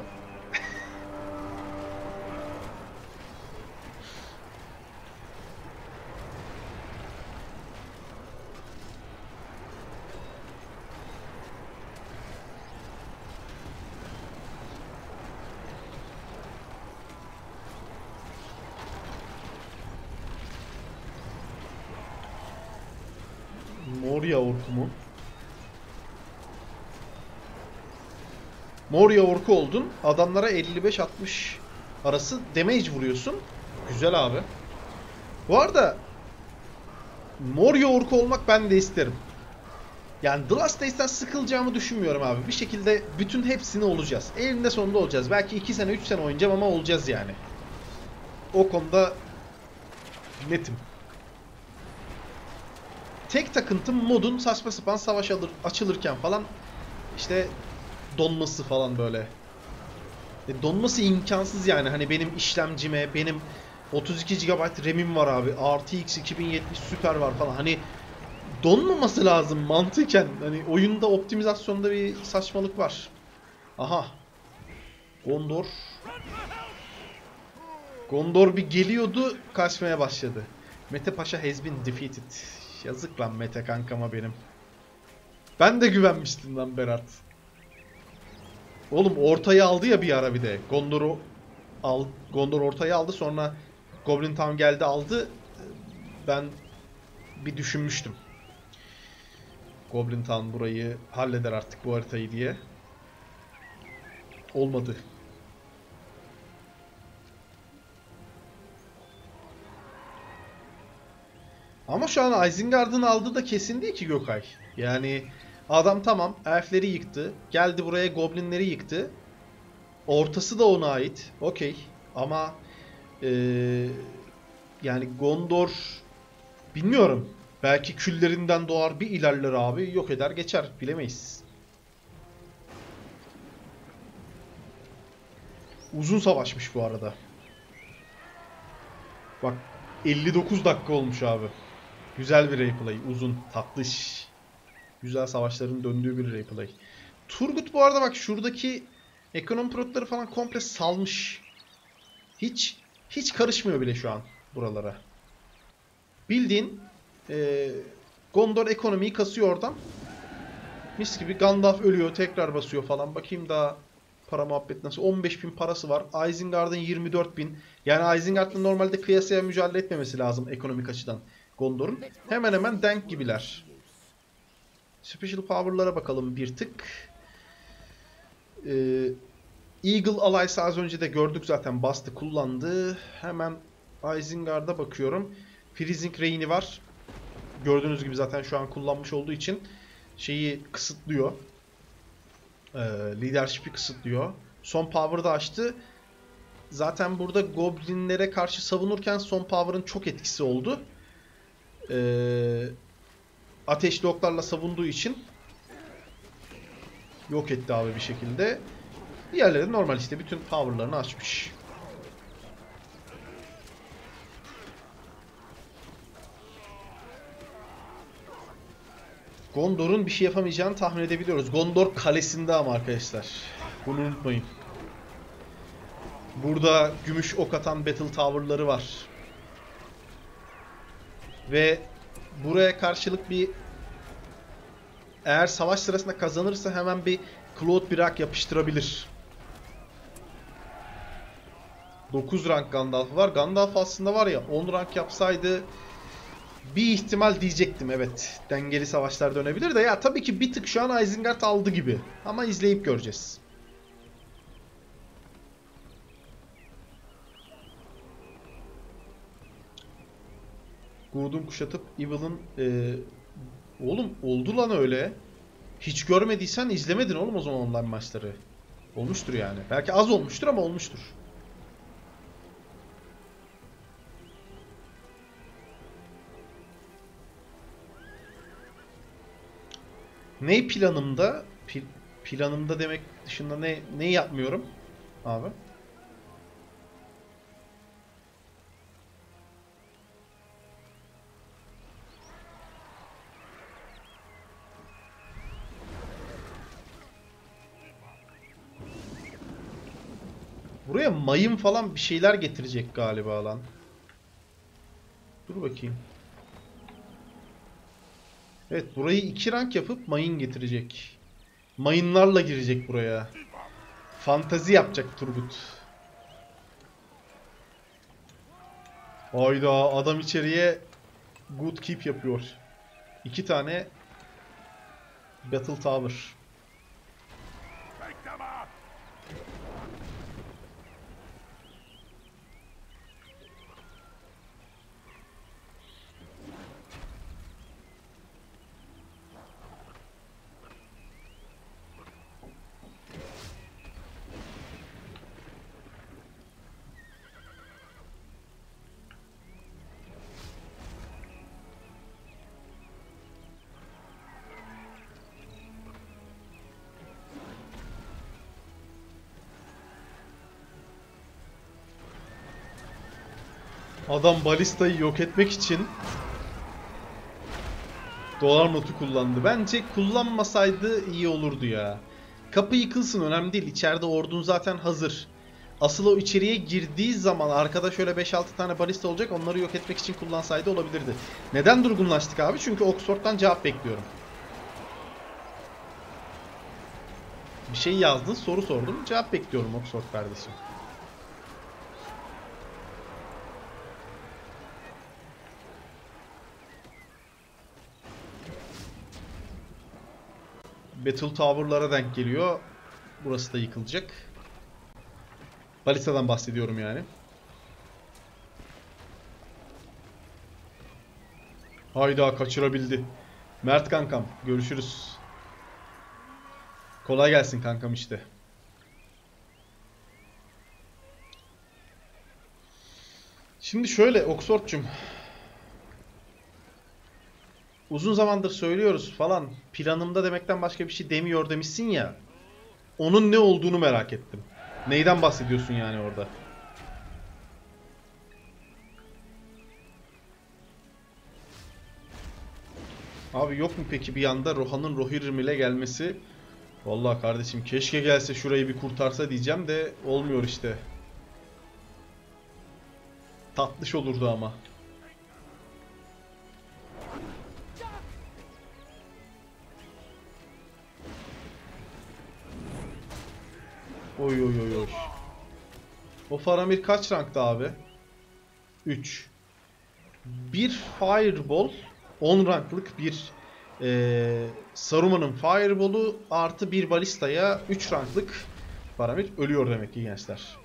Moria orku mu? Moria orku oldun. Adamlara 55-60 arası damage vuruyorsun. Güzel abi. Bu arada Moria orku olmak ben de isterim. Yani The Last Days'ten sıkılacağımı düşünmüyorum abi. Bir şekilde bütün hepsini olacağız. Elinde sonunda olacağız. Belki 2 sene 3 sene oynayacağım ama olacağız yani. O konuda netim. Tek takıntım modun saçma sapan savaş açılırken falan işte donması falan böyle. Donması imkansız yani. Hani benim işlemcime, benim 32 GB RAM'im var abi. RTX 2070 Super var falan. Hani donmaması lazım mantıken. Hani oyunda optimizasyonda bir saçmalık var. Aha. Gondor. Gondor bir geliyordu, kaçmaya başladı. Mete Paşa has been defeated. Yazık lan Mete kankama benim. Ben de güvenmiştim lan Berat. Oğlum ortayı aldı ya bir ara bir de. Gondor ortayı aldı, sonra Goblin Town geldi aldı. Ben bir düşünmüştüm. Goblin Town burayı halleder artık bu haritayı diye. Olmadı. Ama şu an Isengard'ın aldığı da kesin değil ki Gökay. Yani adam tamam elfleri yıktı. Geldi buraya goblinleri yıktı. Ortası da ona ait. Okey. Ama yani Gondor bilmiyorum. Belki küllerinden doğar bir ilerler abi. Yok eder geçer. Bilemeyiz. Uzun savaşmış bu arada. Bak 59 dakika olmuş abi. Güzel bir replay. Uzun, tatlış. Güzel savaşların döndüğü bir replay. Turgut bu arada bak şuradaki ekonomi protları falan komple salmış. Hiç karışmıyor bile şu an buralara. Bildiğin Gondor ekonomiyi kasıyor oradan. Mis gibi Gandalf ölüyor, tekrar basıyor falan. Bakayım daha para muhabbet nasıl? 15.000 parası var. Isengard'ın 24.000. Yani Isengard'la normalde kıyasaya mücadele etmemesi lazım ekonomik açıdan Gondor'un. Hemen hemen denk gibiler. Special Power'lara bakalım bir tık. Eagle Alliance az önce de gördük zaten, bastı kullandı. Hemen Isengard'a bakıyorum. Freezing Rain'i var. Gördüğünüz gibi zaten şu an kullanmış olduğu için şeyi kısıtlıyor. Leadership'i kısıtlıyor. Son Power'ı da açtı. Zaten burada Goblinlere karşı savunurken Son Power'ın çok etkisi oldu. Ateşli oklarla savunduğu için yok etti abi bir şekilde. Diğerleri normal işte bütün power'larını açmış. Gondor'un bir şey yapamayacağını tahmin edebiliyoruz. Gondor kalesinde ama arkadaşlar. Bunu unutmayın. Burada gümüş ok atan Battle Tower'ları var. Ve buraya karşılık bir, eğer savaş sırasında kazanırsa hemen bir Cloud Birak yapıştırabilir. 9 rank Gandalf var. Gandalf aslında var ya 10 rank yapsaydı bir ihtimal diyecektim, evet. Dengeli savaşlar dönebilir de ya tabii ki bir tık şu an Isengard aldı gibi. Ama izleyip göreceğiz. Gurdun kuşatıp Evil'ın oğlum oldu lan öyle. Hiç görmediysen izlemedin oğlum o zaman online maçları. Olmuştur yani. Belki az olmuştur ama olmuştur. Ne planımda? Planımda demek dışında ne yapmıyorum abi? Buraya mayın falan bir şeyler getirecek galiba lan. Dur bakayım. Evet, burayı 2 rank yapıp mayın getirecek. Mayınlarla girecek buraya. Fantazi yapacak Turgut. Hayda, adam içeriye good keep yapıyor. 2 tane Battle Tower. Adam balistayı yok etmek için dolar notu kullandı. Bence kullanmasaydı iyi olurdu ya. Kapı yıkılsın, önemli değil. İçeride ordun zaten hazır. Asıl o içeriye girdiği zaman arkada şöyle 5-6 tane balista olacak. Onları yok etmek için kullansaydı olabilirdi. Neden durgunlaştık abi? Çünkü Oxford'dan cevap bekliyorum. Bir şey yazdın, soru sordum. Cevap bekliyorum Oxford kardeşim. Battle Tower'lara denk geliyor. Burası da yıkılacak. Balistadan bahsediyorum yani. Hayda, kaçırabildi. Mert kankam, görüşürüz. Kolay gelsin kankam işte. Şimdi şöyle Oxford'cum. Uzun zamandır söylüyoruz falan. Planımda demekten başka bir şey demiyor demişsin ya. Onun ne olduğunu merak ettim. Neyden bahsediyorsun yani orada? Abi yok mu peki bir anda Rohan'ın Rohirrim ile gelmesi? Vallahi kardeşim keşke gelse şurayı bir kurtarsa diyeceğim de olmuyor işte. Tatlış olurdu ama. Oy oy oy oy. O Faramir kaç rankta abi? 3. Bir Fireball 10 ranklık bir Saruman'ın Fireball'u artı bir balistaya 3 ranklık Faramir ölüyor demek ki gençler.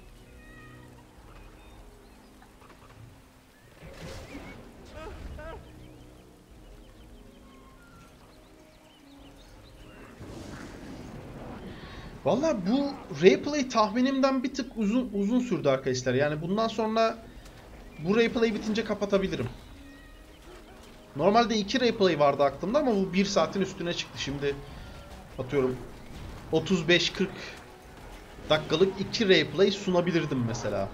Valla bu replay tahminimden bir tık uzun sürdü arkadaşlar. Yani bundan sonra bu replay bitince kapatabilirim. Normalde 2 replay vardı aklımda ama bu 1 saatin üstüne çıktı. Şimdi atıyorum 35-40 dakikalık 2 replay sunabilirdim mesela.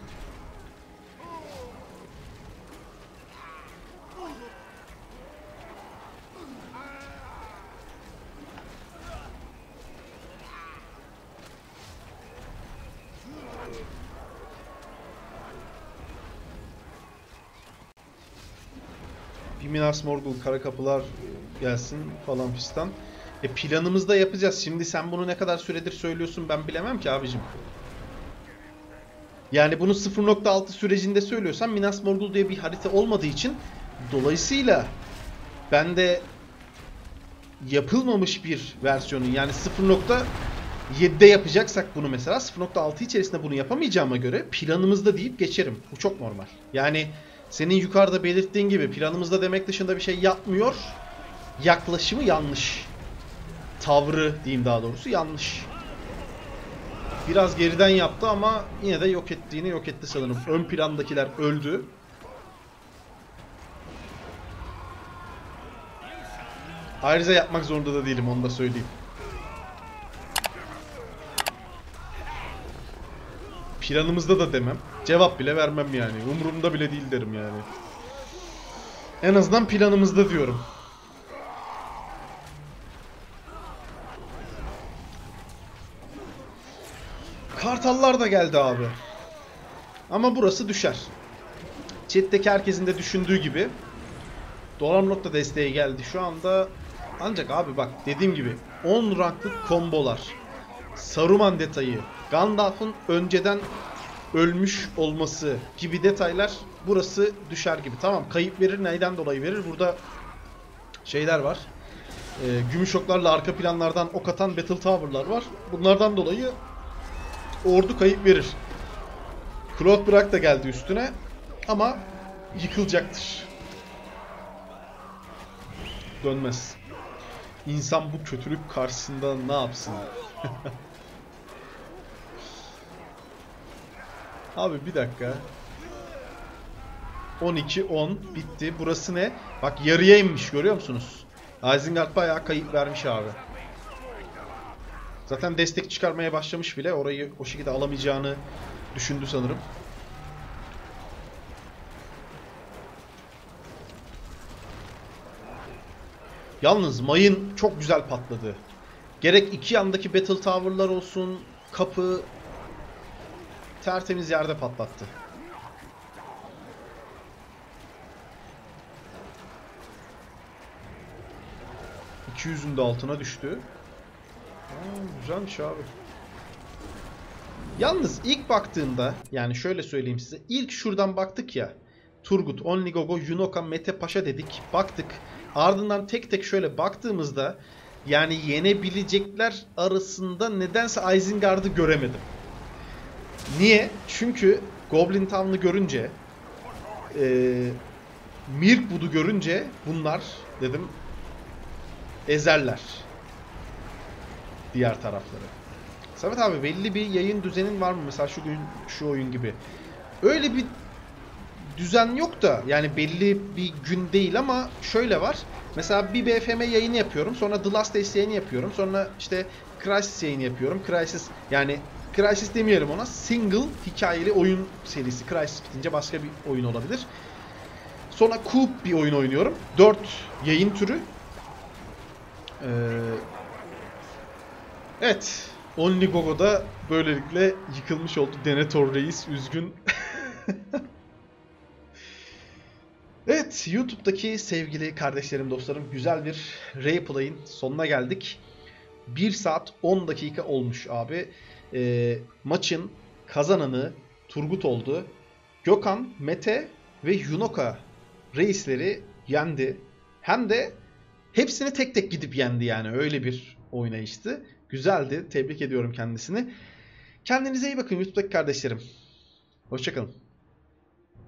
Bir Minas Morgul, kara kapılar gelsin falan fistan. Planımızda yapacağız. Şimdi sen bunu ne kadar süredir söylüyorsun ben bilemem ki abicim. Yani bunu 0.6 sürecinde söylüyorsan Minas Morgul diye bir harita olmadığı için dolayısıyla ben de yapılmamış bir versiyonu yani 0.7'de yapacaksak bunu mesela 0.6 içerisinde bunu yapamayacağıma göre planımızda deyip geçerim. Bu çok normal. Yani senin yukarıda belirttiğin gibi planımızda demek dışında bir şey yapmıyor. Yaklaşımı yanlış. Tavrı diyeyim daha doğrusu yanlış. Biraz geriden yaptı ama yine de yok etti sanırım. Ön plandakiler öldü. Ayrıca yapmak zorunda da değilim, onu da söyleyeyim. Planımızda da demem. Cevap bile vermem yani. Umurumda bile değil derim yani. En azından planımızda diyorum. Kartallar da geldi abi. Ama burası düşer. Chat'teki herkesin de düşündüğü gibi. Dolarnot da desteğe geldi şu anda. Ancak abi bak dediğim gibi 10 ranklık kombolar. Saruman detayı. Gandalf'ın önceden ölmüş olması gibi detaylar burası düşer gibi. Tamam kayıp verir, neyden dolayı verir? Burada şeyler var. Gümüş oklarla arka planlardan ok atan Battle Tower'lar var. Bunlardan dolayı ordu kayıp verir. Clothbrak da geldi üstüne ama yıkılacaktır. Dönmez. İnsan bu kötülük karşısında ne yapsın? Abi bir dakika. 12-10 bitti. Burası ne? Bak yarıya inmiş görüyor musunuz? Isengard bayağı kayıp vermiş abi. Zaten destek çıkarmaya başlamış bile. Orayı o şekilde alamayacağını düşündü sanırım. Yalnız mayın çok güzel patladı. Gerek iki yandaki Battle Tower'lar olsun, kapı tertemiz yerde patlattı. %200'ün de altına düştü. Güzelmiş abi. Yalnız ilk baktığında yani şöyle söyleyeyim size. İlk şuradan baktık ya. Turgut, Onligogo, Yunoka, Mete Paşa dedik. Baktık. Ardından tek tek şöyle baktığımızda yani yenebilecekler arasında nedense Isengard'ı göremedim. Niye? Çünkü Goblin Town'u görünce Mirkwood'u görünce bunlar dedim ezerler diğer tarafları. Samet abi belli bir yayın düzenin var mı? Mesela şu gün şu oyun gibi. Öyle bir düzen yok da yani belli bir gün değil ama şöyle var. Mesela bir BFM yayını yapıyorum. Sonra The Last Days yayını yapıyorum. Sonra işte Crysis yayını yapıyorum. Crysis yani Crysis demeyelim ona. Single hikayeli oyun serisi. Crysis bitince başka bir oyun olabilir. Sonra Coop bir oyun oynuyorum. 4 yayın türü. Evet. Onligogo'da böylelikle yıkılmış oldu. Denethor Reis üzgün. Evet, YouTube'daki sevgili kardeşlerim, dostlarım, güzel bir replay'in sonuna geldik. 1 saat 10 dakika olmuş abi. maçın kazananı Turgut oldu. Gökhan, Mete ve Yunoka reisleri yendi. Hem de hepsini tek tek gidip yendi yani. Öyle bir oynayıştı. Güzeldi. Tebrik ediyorum kendisini. Kendinize iyi bakın YouTube'daki kardeşlerim. Hoşçakalın.